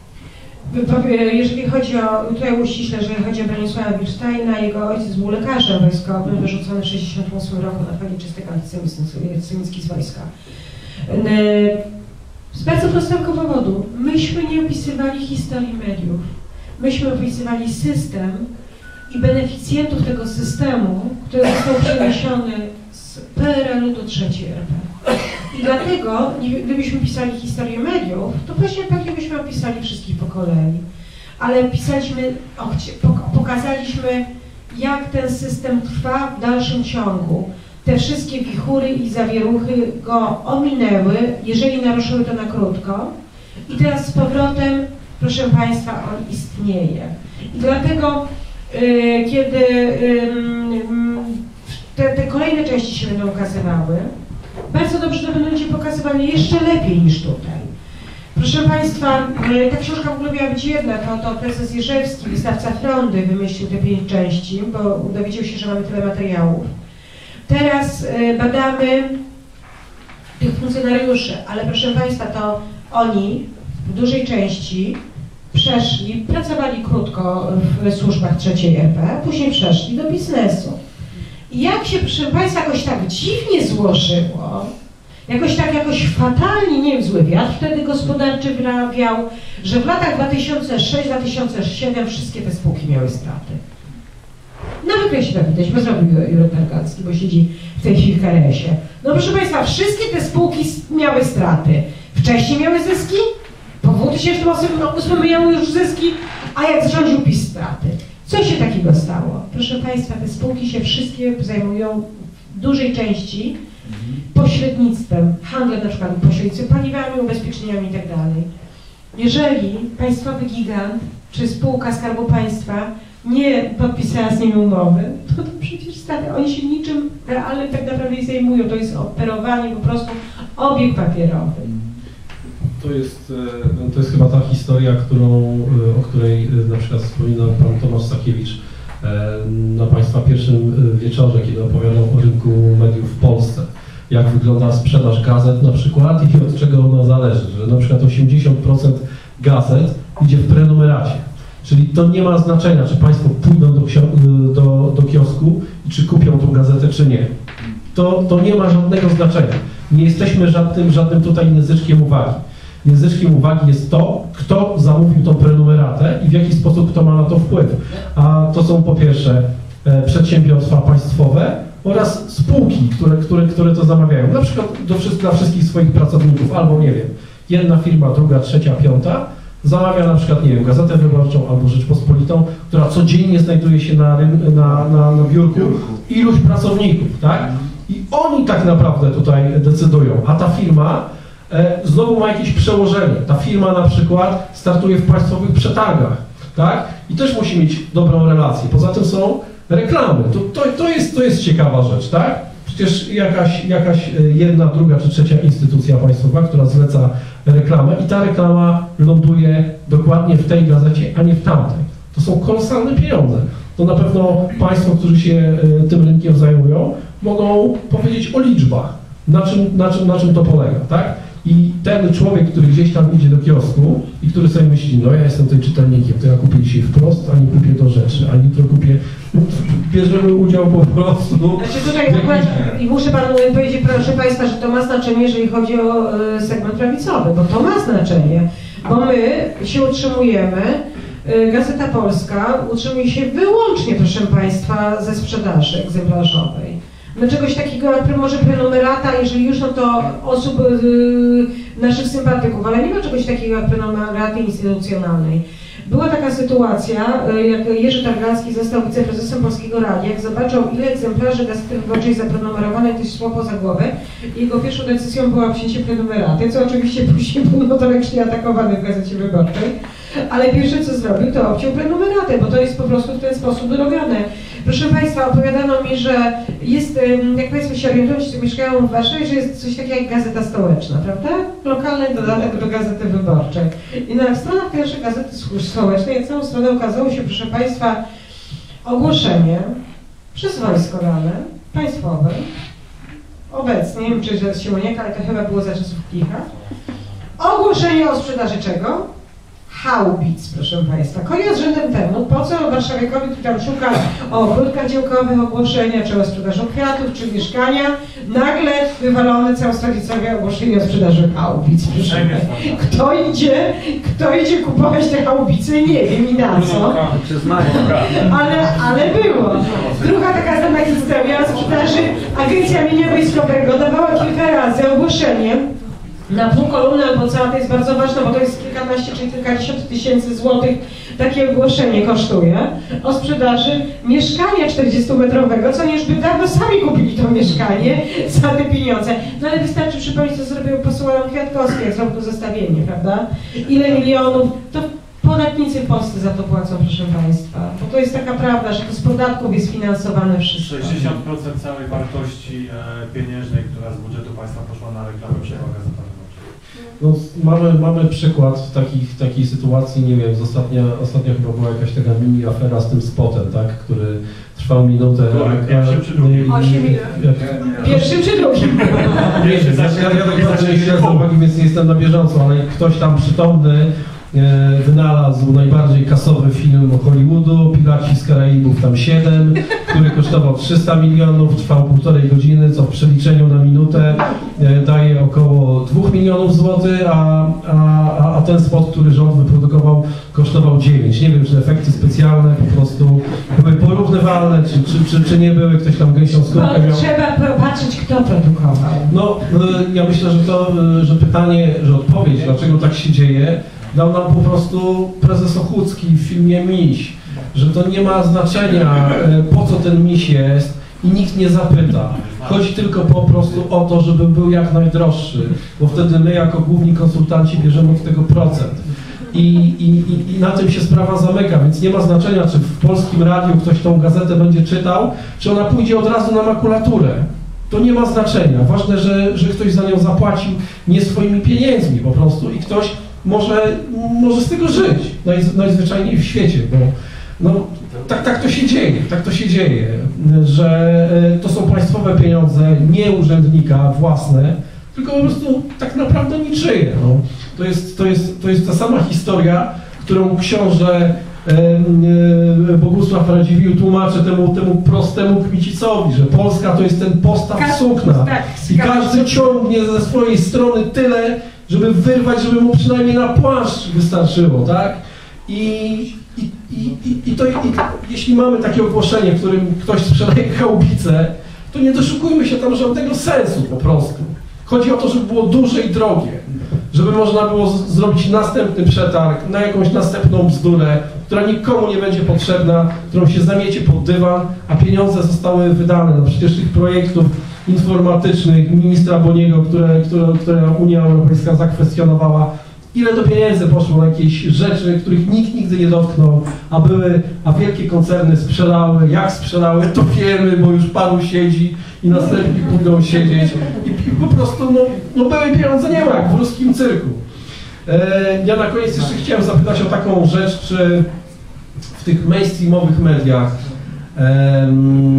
Jeżeli chodzi o, tutaj uściślę, jeżeli chodzi o Bronisława Wilczsteina, jego ojciec był lekarzem wojskowym, wyrzucony w tysiąc dziewięćset sześćdziesiątym ósmym roku na fali czystek antysemickich z wojska. Z bardzo prostego powodu. Myśmy nie opisywali historii mediów. Myśmy opisywali system i beneficjentów tego systemu, który został przeniesiony z P R L u do trzeciej R P. I dlatego, gdybyśmy pisali historię mediów, to właśnie pewnie byśmy opisali wszystkich po kolei. Ale pisaliśmy, pokazaliśmy, jak ten system trwa w dalszym ciągu. Te wszystkie wichury i zawieruchy go ominęły, jeżeli naruszyły to na krótko. I teraz z powrotem, proszę Państwa, on istnieje. I dlatego kiedy te, te kolejne części się będą ukazywały, bardzo dobrze to będą się pokazywały jeszcze lepiej niż tutaj. Proszę Państwa, ta książka w ogóle miała być jedna, to, to prezes Jerzewski, wystawca Frondy, wymyślił te pięć części, bo dowiedział się, że mamy tyle materiałów. Teraz badamy tych funkcjonariuszy, ale proszę Państwa, to oni w dużej części przeszli, pracowali krótko w służbach trzeciej R P, później przeszli do biznesu. I jak się, proszę Państwa, jakoś tak dziwnie złożyło, jakoś tak, jakoś fatalnie, nie wiem, zły wiatr wtedy gospodarczy wiał, że w latach dwa tysiące szóstym do dwa tysiące siódmego wszystkie te spółki miały straty. Na wykresie to widać, bo zrobił Jurek Tarkacki, bo siedzi w tej chwili w K R S-ie. No proszę Państwa, wszystkie te spółki miały straty. Wcześniej miały zyski, po dwa tysiące ósmym miały już zyski, a jak zarządził PiS straty. Co się takiego stało? Proszę Państwa, te spółki się wszystkie zajmują w dużej części pośrednictwem, handlem na przykład pośrednictwem paliwami, ubezpieczeniami i tak dalej. Jeżeli państwowy gigant czy spółka Skarbu Państwa nie podpisała z nimi umowy, to, to przecież stary, oni się niczym realnym tak naprawdę nie zajmują. To jest operowanie po prostu obieg papierowy. To jest, to jest chyba ta historia, którą, o której na przykład wspominał pan Tomasz Sakiewicz na Państwa pierwszym wieczorze, kiedy opowiadał o rynku mediów w Polsce. Jak wygląda sprzedaż gazet na przykład i od czego ona zależy, że na przykład osiemdziesiąt procent gazet idzie w prenumeracie. Czyli to nie ma znaczenia, czy Państwo pójdą do, do, do kiosku i czy kupią tą gazetę, czy nie. To, to nie ma żadnego znaczenia. Nie jesteśmy żadnym, żadnym tutaj języczkiem uwagi. Języczkiem uwagi jest to, kto zamówił tą prenumeratę i w jaki sposób kto ma na to wpływ. A to są po pierwsze e, przedsiębiorstwa państwowe oraz spółki, które, które, które to zamawiają. Na przykład do, dla wszystkich swoich pracowników, albo nie wiem, jedna firma, druga, trzecia, piąta zamawia na przykład, nie wiem, Gazetę Wyborczą albo Rzeczpospolitą, która codziennie znajduje się na, na, na, na biurku iluś pracowników, tak? I oni tak naprawdę tutaj decydują, a ta firma e, znowu ma jakieś przełożenie. Ta firma na przykład startuje w państwowych przetargach, tak? I też musi mieć dobrą relację. Poza tym są reklamy. To, to, to, jest, to jest ciekawa rzecz, tak? Przecież jakaś, jakaś jedna, druga czy trzecia instytucja państwowa, która zleca reklamę i ta reklama ląduje dokładnie w tej gazecie, a nie w tamtej. To są kolosalne pieniądze. To na pewno Państwo, którzy się tym rynkiem zajmują, mogą powiedzieć o liczbach, na czym, na czym, na czym to polega, tak? I ten człowiek, który gdzieś tam idzie do kiosku i który sobie myśli, no ja jestem tym czytelnikiem, to ja kupię dzisiaj wprost, a nie kupię do rzeczy, a jutro kupię, bierzemy udział po prostu. Znaczy tutaj akurat, i muszę Panu powiedzieć, proszę Państwa, że to ma znaczenie, jeżeli chodzi o y, segment prawicowy, bo to ma znaczenie, bo my się utrzymujemy, y, Gazeta Polska utrzymuje się wyłącznie, proszę Państwa, ze sprzedaży egzemplarzowej. My czegoś takiego jak może prenumerata, jeżeli już, no to osób, yy, naszych sympatyków, ale nie ma czegoś takiego jak prenumeraty instytucjonalnej. Była taka sytuacja, yy, jak Jerzy Targalski został wiceprezesem Polskiego Radia, jak zobaczył, ile egzemplarzy Gazety Wyborczej zaprenumerowane, ktoś słowo za głowę. Jego pierwszą decyzją była przyjęcie prenumeraty, co oczywiście później był notorycznie atakowany w Gazecie Wyborczej. Ale pierwsze co zrobił, to obciął prenumeratę, bo to jest po prostu w ten sposób robione. Proszę Państwa, opowiadano mi, że jest, jak Państwo się orientują, ci, co mieszkają w Warszawie, że jest coś takiego jak Gazeta Stołeczna, prawda? Lokalny dodatek do Gazety Wyborczej. I na stronach pierwszej Gazety Stołecznej, całą stronę ukazało się, proszę Państwa, ogłoszenie przez Wojsko Rane Państwowe, obecnie, nie wiem czy to jest Siemoniaka, ale to chyba było za czasów Klicha, ogłoszenie o sprzedaży czego? Haubic, proszę Państwa. Koniec rzędem temu, po co warszawiakowi, który tam szuka o ogródkach działkowych ogłoszenia, czy o sprzedaży kwiatów, czy mieszkania, nagle wywalone całostrawicowe ogłoszenie o sprzedaży haubic, proszę Państwa. Kto idzie, kto idzie kupować te haubice, nie wiem i na co, ale, ale było. Druga taka znana historia o sprzedaży Agencja Mienia Wojskowego dawała kilka razy ogłoszenie na pół kolumny albo cała, to jest bardzo ważne, bo to jest kilkanaście czy kilkadziesiąt tysięcy złotych, takie ogłoszenie kosztuje, o sprzedaży mieszkania czterdziestometrowego, co już by dawno sami kupili to mieszkanie za te pieniądze. No ale wystarczy przypomnieć, co zrobił poseł Adam Kwiatkowski, jak zrobił to zestawienie, prawda? Ile milionów, to po podatnicy w Polsce za to płacą, proszę Państwa. Bo to jest taka prawda, że to z podatków jest finansowane wszystko. sześćdziesiąt procent całej wartości e, pieniężnej, która z budżetu państwa poszła na reklamę przejęła Gazeta Wyborcza. No, mamy, mamy przykład takich, takiej sytuacji, nie wiem, z ostatnia, ostatnio chyba była jakaś taka mini afera z tym spotem, tak, który trwał minutę. Tak, pierwszym czy drugim? Osiem minut. Pierwszym czy drugim? Nie wiem, ja, ja tak bardzo nie śledzę uwagi, więc nie jestem na bieżąco, ale ktoś tam przytomny e, wynalazł najbardziej kasowy film Hollywoodu, Piraci z Karaibów tam siedem, który kosztował trzysta milionów, trwał półtorej godziny, co w przeliczeniu na minutę e, daje około dwóch milionów złotych, a, a, a ten spot, który rząd wyprodukował, kosztował dziewięć. Nie wiem, czy efekty specjalne po prostu były porównywalne, czy, czy, czy, czy nie były, ktoś tam gęsią skórkę miał. Trzeba patrzeć, kto produkował. No, ja myślę, że to, że pytanie, że odpowiedź, dlaczego tak się dzieje, dał nam po prostu prezes Ochódzki w filmie Miś, że to nie ma znaczenia, po co ten miś jest i nikt nie zapyta. Chodzi tylko po prostu o to, żeby był jak najdroższy, bo wtedy my jako główni konsultanci bierzemy od tego procent. I, i, i na tym się sprawa zamyka, więc nie ma znaczenia, czy w polskim radiu ktoś tą gazetę będzie czytał, czy ona pójdzie od razu na makulaturę. To nie ma znaczenia. Ważne, że, że ktoś za nią zapłacił nie swoimi pieniędzmi po prostu i ktoś może, może z tego żyć naj, najzwyczajniej w świecie, bo no, tak, tak to się dzieje, tak to się dzieje, że to są państwowe pieniądze, nie urzędnika własne, tylko po prostu tak naprawdę niczyje. No. To jest, to jest, to jest ta sama historia, którą książę e, Bogusław Radziwiłł tłumaczy temu, temu prostemu kmicicowi, że Polska to jest ten postaw sukna tak, i każdy ciągnie ze swojej strony tyle, żeby wyrwać, żeby mu przynajmniej na płaszcz wystarczyło, tak? I, i, i, i, i to, i, jeśli mamy takie ogłoszenie, w którym ktoś sprzedaje chałupicę, to nie doszukujmy się tam żadnego sensu po prostu. Chodzi o to, żeby było duże i drogie, żeby można było z- zrobić następny przetarg na jakąś następną bzdurę, która nikomu nie będzie potrzebna, którą się zamiecie pod dywan, a pieniądze zostały wydane. No przecież tych projektów informatycznych ministra Boniego, które, które, które Unia Europejska zakwestionowała, ile to pieniędzy poszło na jakieś rzeczy, których nikt nigdy nie dotknął, a były, a wielkie koncerny sprzedały, jak sprzedały, to wiemy, bo już paru siedzi i następni pójdą siedzieć i, i po prostu, no, no były pieniądze, nie ma, jak w ruskim cyrku. E, ja na koniec jeszcze chciałem zapytać o taką rzecz, czy w tych mainstreamowych mediach e,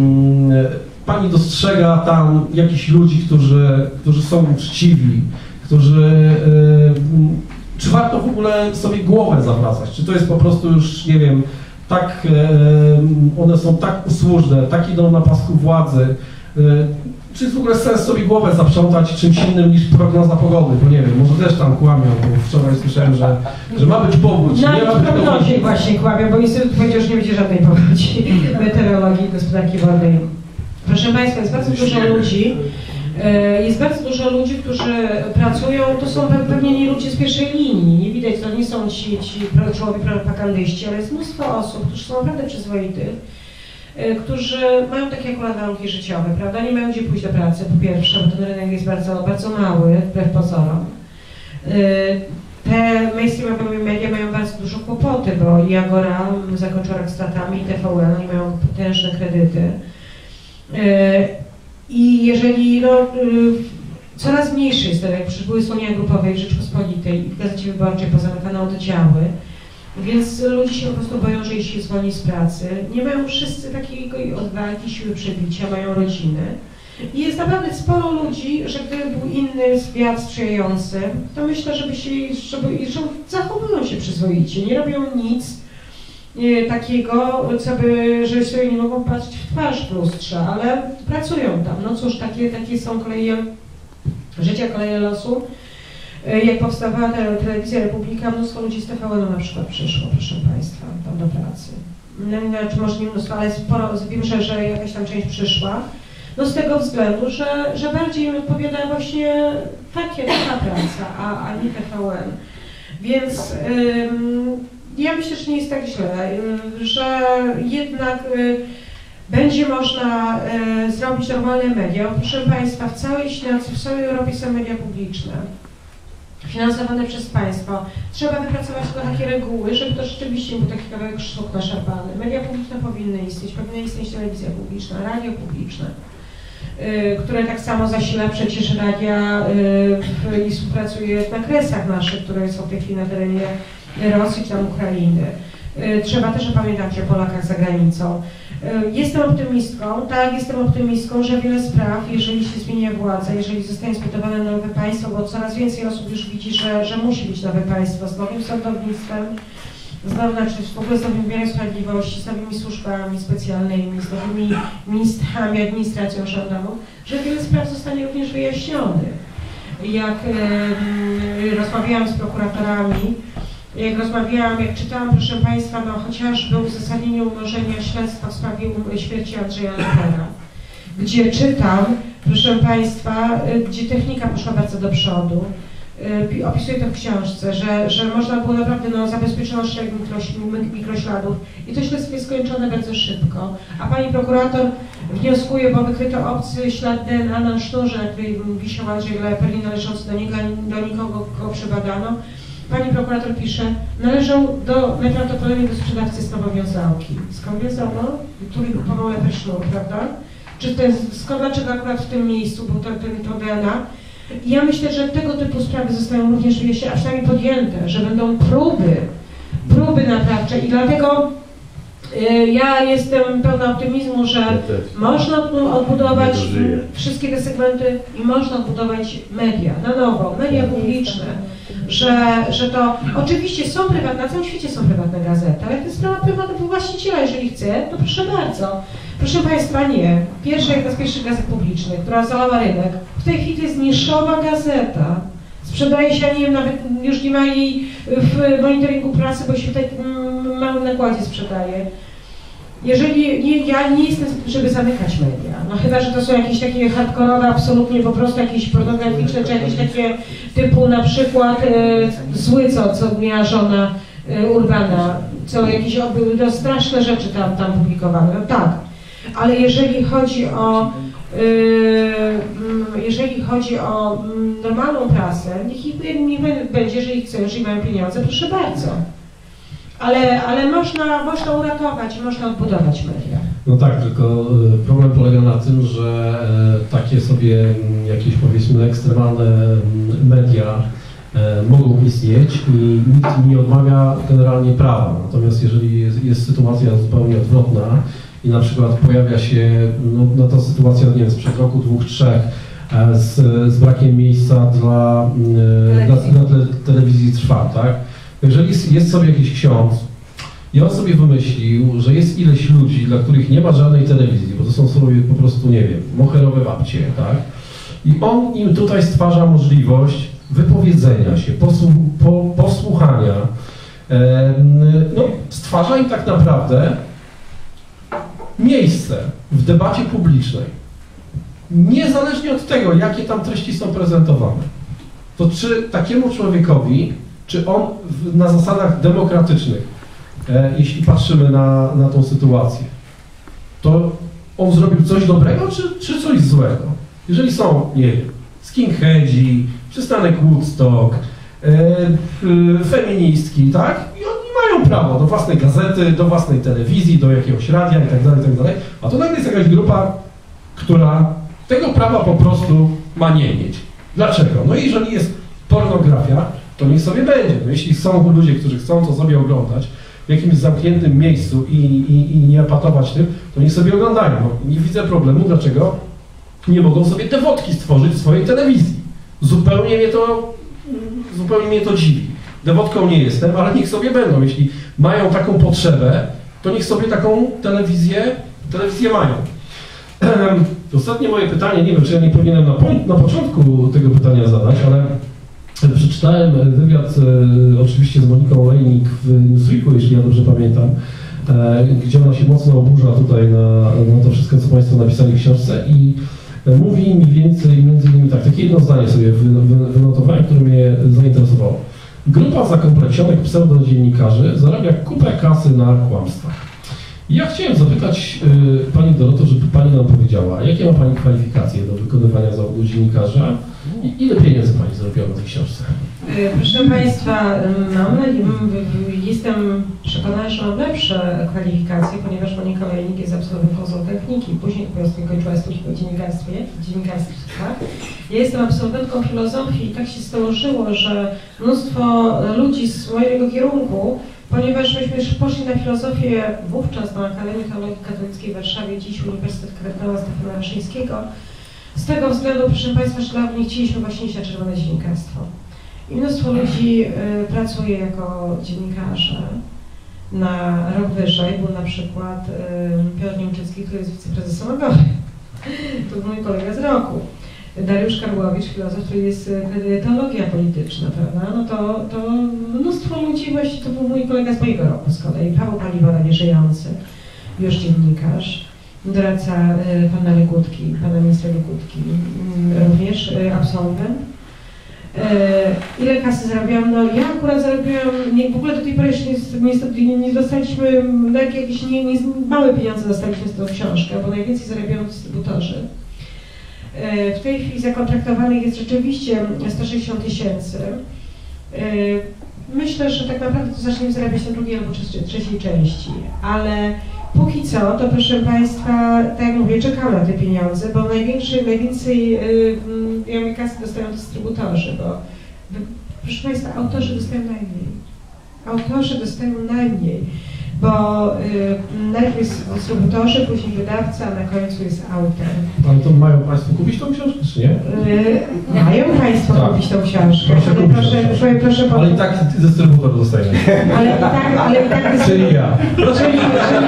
Pani dostrzega tam jakichś ludzi, którzy, którzy są uczciwi, którzy... E, czy warto w ogóle sobie głowę zawracać? Czy to jest po prostu już, nie wiem, tak, e, one są tak usłużne, tak idą na pasku władzy, e, czy jest w ogóle sens sobie głowę zaprzątać czymś innym niż prognoza pogody? Bo nie wiem, może też tam kłamią, bo wczoraj słyszałem, że, że ma być powódź, no, nie ma być prognozie właśnie kłamią, bo Instytut powiedział, że nie będzie żadnej powodzi meteorologii i gospodarki wodnej. Proszę Państwa, jest bardzo dużo ludzi, Jest bardzo dużo ludzi, którzy pracują, to są pewnie nie ludzie z pierwszej linii, nie widać, to nie są ci, ci czołowi propagandyści, ale jest mnóstwo osób, którzy są naprawdę przyzwoitych, którzy mają takie akurat warunki życiowe, prawda, nie mają gdzie pójść do pracy, po pierwsze, bo ten rynek jest bardzo, bardzo mały, wbrew pozorom. Te mainstreamowe media mają bardzo dużo kłopoty, bo i Agora zakończyła rok stratami, i T V N, oni mają potężne kredyty. I jeżeli no, coraz mniejszy jest, jak przecież były słonia grupowej w Rzeczpospolitej i w Gazecie Wyborczej pozamykane oddziały, więc ludzie się po prostu boją, że jeśli się zwolni z pracy, nie mają wszyscy takiej odwagi, siły przebicia, mają rodziny. I jest naprawdę sporo ludzi, że gdyby był inny świat sprzyjający, to myślę, żeby się, żeby, że zachowują się przyzwoicie, nie robią nic nie, takiego, co by, że sobie nie mogą patrzeć w twarz w lustrze, ale pracują tam. No cóż, takie, takie są koleje życia, koleje losu. Jak powstawała telewizja Republika, mnóstwo ludzi z T V N-u na przykład przyszło, proszę Państwa, tam do pracy. No, znaczy może nie mnóstwo, ale sporo, wiem, że, że jakaś tam część przyszła. No z tego względu, że, że bardziej im odpowiada właśnie takie, taka praca, a, a nie T V N. Więc ym, ja myślę, że nie jest tak źle, y, że jednak y, będzie można y, zrobić normalne media. Proszę Państwa, w całej Śląsku, w całej Europie są media publiczne. finansowane przez państwo. Trzeba wypracować tylko takie reguły, żeby to rzeczywiście był taki kawałek sztuk naszarpany. Media publiczne powinny istnieć, powinna istnieć telewizja publiczna, radio publiczne, yy, które tak samo zasila przecież radia yy, i współpracuje na kresach naszych, które są w tej chwili na terenie Rosji czy tam Ukrainy. Yy, trzeba też pamiętać o Polakach za granicą. Jestem optymistką, tak, jestem optymistką, że wiele spraw, jeżeli się zmienia władza, jeżeli zostanie zbudowane nowe państwo, bo coraz więcej osób już widzi, że, że musi być nowe państwo z nowym sądownictwem, z nowym, znaczy w ogóle z nowym wymiarem sprawiedliwości, z nowymi służbami specjalnymi, z nowymi ministrami, administracją rządową, że wiele spraw zostanie również wyjaśnionych. Jak e, rozmawiałam z prokuratorami, jak rozmawiałam, jak czytałam, proszę Państwa, no chociażby uzasadnienie umorzenia śledztwa w sprawie śmierci Andrzeja Lepera, gdzie czytam, proszę Państwa, gdzie technika poszła bardzo do przodu. Opisuję to w książce, że, że można było naprawdę, no, zabezpieczono szereg mikrośladów i to śledztwo jest skończone bardzo szybko. A pani prokurator wnioskuje, bo wykryto obcy ślad D N A na sznurze, na którym wisiał Andrzej Leper, nie należący do niego, do nikogo, kogo przebadano. Pani prokurator pisze, należał do, najprawdopodobniej do sprzedawcy z Nowowiązałki. Skąd wiązano? Który kupował Leper sznur, prawda? Czy ten, skąd, dlaczego akurat w tym miejscu był to, ten, to D N A? I ja myślę, że tego typu sprawy zostają również wyjaśnione, a przynajmniej podjęte, że będą próby, próby naprawcze i dlatego y, ja jestem pełna optymizmu, że można odbudować wszystkie te segmenty i można odbudować media na nowo, media publiczne. Że, że to oczywiście są prywatne, na całym świecie są prywatne gazety, ale to jest sprawa prywatnego właściciela, jeżeli chce, to proszę bardzo. Proszę Państwa, nie. Pierwsza, jedna z pierwszych gazet publicznych, która zalała rynek, w tej chwili to jest niszowa gazeta. Sprzedaje się, ja nie wiem, nawet już nie ma jej w monitoringu prasy, bo się w tak małym nakładzie sprzedaje. Jeżeli nie, ja nie jestem, żeby zamykać media, no chyba, że to są jakieś takie hardkorowe, absolutnie po prostu jakieś pornograficzne, czy jakieś takie typu na przykład e, zły, co, co miała żona e, Urbana, co jakieś no, straszne rzeczy tam, tam publikowane, no tak. Ale jeżeli chodzi o e, jeżeli chodzi o normalną prasę, niech ich niech będzie, jeżeli chcą, jeżeli mają pieniądze, proszę bardzo. Ale, ale można, można uratować, można odbudować media. No tak, tylko problem polega na tym, że takie sobie jakieś, powiedzmy, ekstremalne media mogą istnieć i nikt nie odmawia generalnie prawa. Natomiast jeżeli jest, jest sytuacja zupełnie odwrotna i na przykład pojawia się, no, no ta sytuacja, nie wiem, sprzed roku, dwóch, trzech, z, z brakiem miejsca dla, dla, dla telewizji Trwa, tak? Jeżeli jest, jest sobie jakiś ksiądz i on sobie wymyślił, że jest ileś ludzi, dla których nie ma żadnej telewizji, bo to są sobie po prostu, nie wiem, moherowe babcie, tak? I on im tutaj stwarza możliwość wypowiedzenia się, posłu, po, posłuchania, e, no, stwarza im tak naprawdę miejsce w debacie publicznej. Niezależnie od tego, jakie tam treści są prezentowane. To czy takiemu człowiekowi, czy on w, na zasadach demokratycznych, e, jeśli patrzymy na, na tą sytuację, to on zrobił coś dobrego, czy, czy coś złego? Jeżeli są, nie wiem, skinheadzi, przystanek Woodstock, e, e, feministki, tak? I oni mają prawo do własnej gazety, do własnej telewizji, do jakiegoś radia i tak dalej, i tak dalej. A to nagle jest jakaś grupa, która tego prawa po prostu ma nie mieć. Dlaczego? No jeżeli jest pornografia, to niech sobie będzie. No jeśli są ludzie, którzy chcą to sobie oglądać w jakimś zamkniętym miejscu i, i, i nie epatować tym, to niech sobie oglądają. No, nie widzę problemu, dlaczego nie mogą sobie te wodki stworzyć w swojej telewizji. Zupełnie mnie to, zupełnie mnie to dziwi. Dewotką nie jestem, ale niech sobie będą. Jeśli mają taką potrzebę, to niech sobie taką telewizję, telewizję mają. Ostatnie moje pytanie, nie wiem, czy ja nie powinienem na, na początku tego pytania zadać, ale przeczytałem wywiad e, oczywiście z Moniką Olejnik w Newsweeku, jeśli ja dobrze pamiętam, e, gdzie ona się mocno oburza tutaj na, na to wszystko, co Państwo napisali w książce i e, mówi mniej więcej, między innymi tak, takie jedno zdanie sobie wy, wy, wynotowałem, które mnie zainteresowało. Grupa zakompleksionych pseudodziennikarzy zarabia kupę kasy na kłamstwach. I ja chciałem zapytać y, Pani Doroto, żeby Pani nam powiedziała, jakie ma Pani kwalifikacje do wykonywania zawodu dziennikarza i ile pieniędzy Pani zrobiła na tej książce? Proszę Państwa, mam, jestem przekonana, że mam lepsze kwalifikacje, ponieważ Monika Olejnik jest absolwentem zootechniki, później kończyła studia w dziennikarstwie, dziennikarstwa. Ja jestem absolwentką filozofii i tak się stołożyło, że mnóstwo ludzi z mojego kierunku, ponieważ myśmy poszli na filozofię wówczas na Akademii Teologii Katolickiej w Warszawie, dziś Uniwersytet Kardynała Stefana Wyszyńskiego, z tego względu, proszę Państwa, że nie chcieliśmy właśnie iść na czerwone dziennikarstwo. I mnóstwo ludzi y, pracuje jako dziennikarze na rok wyżej. Był na przykład y, Piotr Niemczycki, który jest wiceprezesem Agory. To był mój kolega z roku. Dariusz Karłowicz, filozof, który jest y, teologia polityczna, prawda? No to, to mnóstwo ludzi, właśnie to był mój kolega z mojego roku z kolei. Paweł Paliwora, nieżyjący, już dziennikarz. Doradca y, pana Legutki, pana ministra Legutki, y, również y, absolwent. Ile kasy zarabiałam? No ja akurat zarabiałam, nie, w ogóle do tej pory jeszcze niestety nie, nie dostaliśmy, no jakieś nie, nie, małe pieniądze dostaliśmy z tą książkę, bo najwięcej zarabiają dystrybutorzy. W tej chwili zakontraktowanych jest rzeczywiście sto sześćdziesiąt tysięcy. Myślę, że tak naprawdę to zaczniemy zarabiać na drugiej albo trzeciej części, ale póki co, to proszę Państwa, tak jak mówię, czekam na te pieniądze, bo największy, najwięcej yy, kasy dostają dystrybutorzy, bo proszę Państwa, autorzy dostają najmniej. Autorzy dostają najmniej, bo yy, najpierw jest dystrybutorzy, później wydawca, a na końcu jest autor. Ale to mają Państwo kupić tą książkę, czy nie? Yy, mają Państwo tak. kupić tą książkę. Proszę ale, kupić proszę, proszę, proszę, ale i tak dystrybutor dostaje. Ale i tak, ale i tak Czyli ja. Czyli, czyli, czyli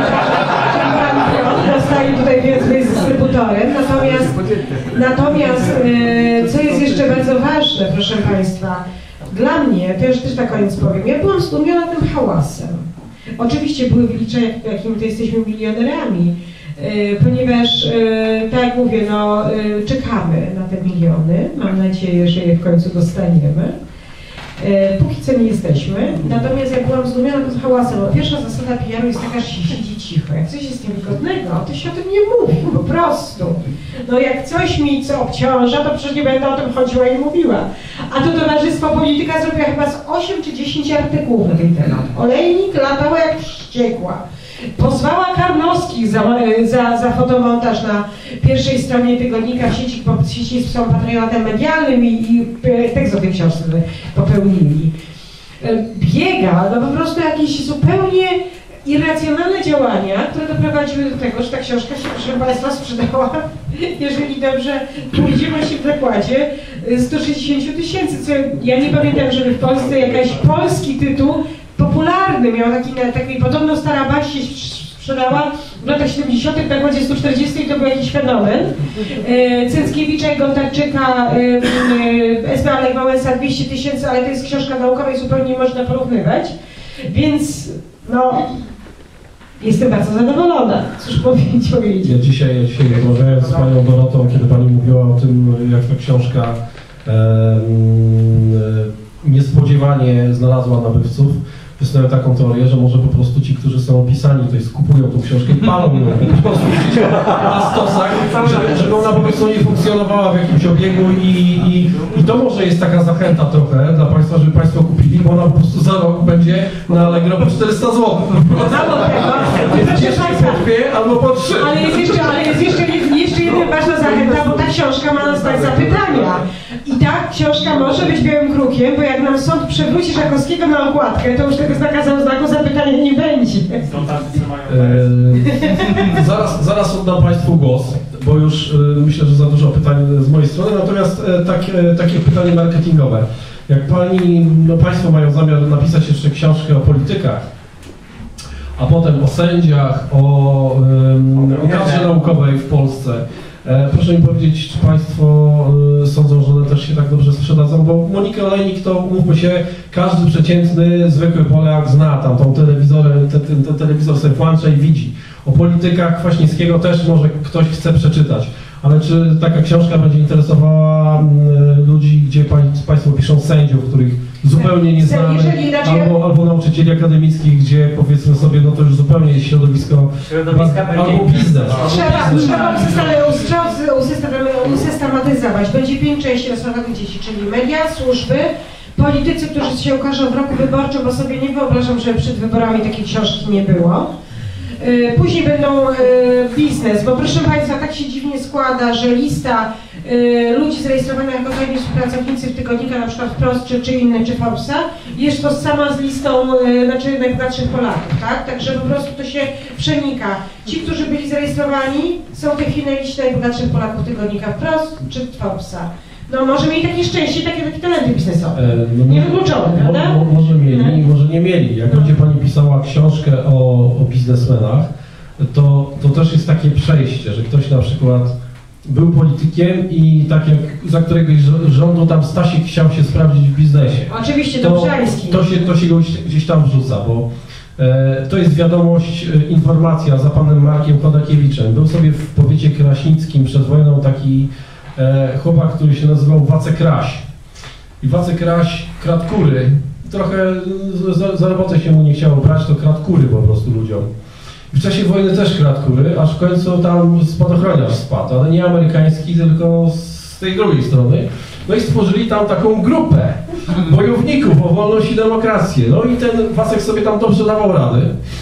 pan dostaje tutaj więcej z dystrybutorem, natomiast, natomiast yy, co jest jeszcze bardzo ważne, proszę Państwa, dla mnie, to już też na koniec powiem, ja byłam zdumiona tym hałasem. Oczywiście były wyliczenia, jakimi to jesteśmy milionerami, yy, ponieważ, yy, tak jak mówię, no, yy, czekamy na te miliony, mam nadzieję, że je w końcu dostaniemy. Yy, póki co nie jesteśmy, natomiast jak byłam zdumiona tym hałasem, bo pierwsza zasada P R u jest taka, że się siedzi cicho. Jak coś jest niewygodnego, to się o tym nie mówi, po prostu. No jak coś mi co obciąża, to przecież nie będę o tym chodziła i mówiła. A to Towarzystwo Polityka zrobiła chyba z osiem czy dziesięć artykułów na ten temat. Olejnik latała jak wściekła. Pozwała Karnowskich za, za, za fotomontaż na pierwszej stronie tygodnika w sieci, w sieci są patriotem medialnym i, i tekst o tej książce popełnili. Biega, no po prostu jakieś zupełnie irracjonalne działania, które doprowadziły do tego, że ta książka się, proszę Państwa, sprzedała, jeżeli dobrze pójdzie właśnie w zakładzie, sto sześćdziesiąt tysięcy, co ja nie pamiętam, żeby w Polsce jakiś polski tytuł popularny, miał taki, taki podobno Stara Baś się sprzedała w latach siedemdziesiątych na kładzie sto czterdzieści i to był jakiś fenomen. E, Cęckiewicza i Gontarczyka, e, e, S B Alek Wałęsa dwieście tysięcy, ale to jest książka naukowa i zupełnie nie można porównywać. Więc no, jestem bardzo zadowolona. Cóż powiedzieć? Ja dzisiaj, ja dzisiaj rozmawiałem z Panią Dorotą, kiedy Pani mówiła o tym, jak ta książka e, e, niespodziewanie znalazła nabywców. Wysnułem taką teorię, że może po prostu ci, którzy są opisani, to jest kupują tą książkę i palą ją po prostu na stosach, żeby, żeby ona po prostu nie funkcjonowała w jakimś obiegu i, i, i to może jest taka zachęta trochę dla Państwa, żeby Państwo kupili, bo ona po prostu za rok będzie na Allegro po czterysta złotych. Jest jeszcze po dwie albo po trzy. Ale jest jeszcze, ale jest jeszcze, jeszcze jedna ważna zachęta, bo ta książka ma nas tak zapytania. I ta książka może być białym krukiem, bo jak nam sąd przewróci Żakowskiego na okładkę, to już tego znaka znaku zapytania nie będzie. Eee, zaraz, zaraz oddam Państwu głos, bo już e, myślę, że za dużo pytań z mojej strony, natomiast e, tak, e, takie pytanie marketingowe. Jak Pani, no Państwo mają zamiar napisać jeszcze książkę o politykach, a potem o sędziach, o, um, o kadrze naukowej w Polsce, proszę mi powiedzieć, czy Państwo y, sądzą, że one też się tak dobrze sprzedadzą, bo Monikę Olejnik to, umówmy się, każdy przeciętny, zwykły Polak zna tam tą telewizorę, te, ten te telewizor sobie włącza i widzi. O politykach Kwaśniewskiego też może ktoś chce przeczytać, ale czy taka książka będzie interesowała y, ludzi, gdzie pań, Państwo piszą sędziów, których zupełnie nie znamy, albo, albo nauczycieli akademickich, gdzie powiedzmy sobie, no to już zupełnie jest środowisko, albo biznes. Trzeba, trzeba usystematyzować, usystematyzować. Będzie pięć części rozsładowych dzieci, czyli media, służby, politycy, którzy się ukażą w roku wyborczym, bo sobie nie wyobrażam, że przed wyborami takiej książki nie było. Później będą biznes, bo proszę Państwa, tak się dziwnie składa, że lista ludzi zarejestrowanych jako tajni współpracownicy w tygodnika, na przykład Wprost, czy, czy inne, czy Forbesa, jest to sama z listą znaczy najbogatszych Polaków, tak? Także po prostu to się przenika. Ci, którzy byli zarejestrowani, są w tej chwili na liście najbogatszych Polaków tygodnika Wprost, czy Forbesa. No może mieli takie szczęście, takie, takie talenty biznesowe. E, no, niewykluczone, prawda? Mo, mo, może mieli, no. może nie mieli. Jak no. będzie Pani pisała książkę o, o biznesmenach, to, to też jest takie przejście, że ktoś na przykład był politykiem i tak jak za któregoś rządu tam Stasik chciał się sprawdzić w biznesie. Oczywiście, to, Dobrzański. To się, to się go gdzieś tam wrzuca, bo e, to jest wiadomość, e, informacja za panem Markiem Chodakiewiczem. Był sobie w powiecie kraśnickim przed wojną taki e, chłopak, który się nazywał Wacek Kraś. I Wacek Kraś kradł kury. Trochę za, za robotę się mu nie chciało brać, to kradł kury po prostu ludziom. W czasie wojny też kradł kury, aż w końcu tam spadochroniarz spadł, ale nie amerykański, tylko z tej drugiej strony. No i stworzyli tam taką grupę bojowników o wolność i demokrację. No i ten Wacek sobie tam dobrze dawał rady.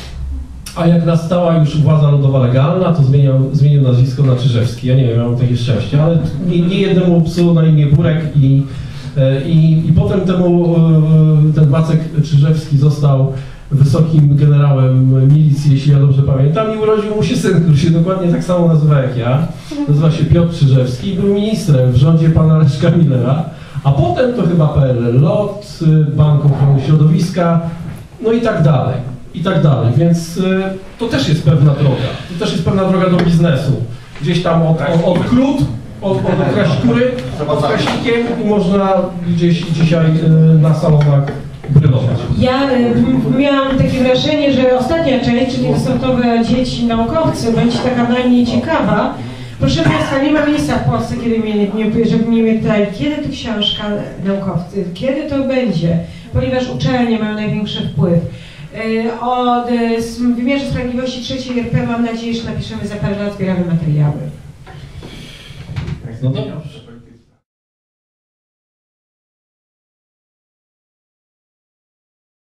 A jak nastała już władza ludowa legalna, to zmieniał, zmienił nazwisko na Czyżewski. Ja nie wiem, miałem takie szczęście, ale nie, nie jednemu psu na imię Burek i, i, i potem temu ten Wacek Czyżewski został wysokim generałem milicji, jeśli ja dobrze pamiętam, i urodził mu się syn, który się dokładnie tak samo nazywa jak ja. Nazywa się Piotr Czyżewski i był ministrem w rządzie pana Leszka Millera, a potem to chyba P L L, LOT, Bank Ochrony Środowiska, no i tak dalej, i tak dalej, więc y, to też jest pewna droga, to też jest pewna droga do biznesu. Gdzieś tam od, od, od krót, od, od kraśkury, od kraśnikiem i można gdzieś dzisiaj y, na salonach brylować. Ja y, miałam takie wrażenie, że ostatnia część, czyli sortowe dzieci naukowcy, będzie taka najmniej ciekawa. Proszę Państwa, nie ma miejsca w Polsce, kiedy mnie, nie, żeby mnie pytali, kiedy to książka naukowcy, kiedy to będzie, ponieważ uczelnie mają największy wpływ. Y, o y, wymiarze sprawiedliwości trzeciej R P mam nadzieję, że napiszemy za parę lat, zbieramy materiały. No dobrze.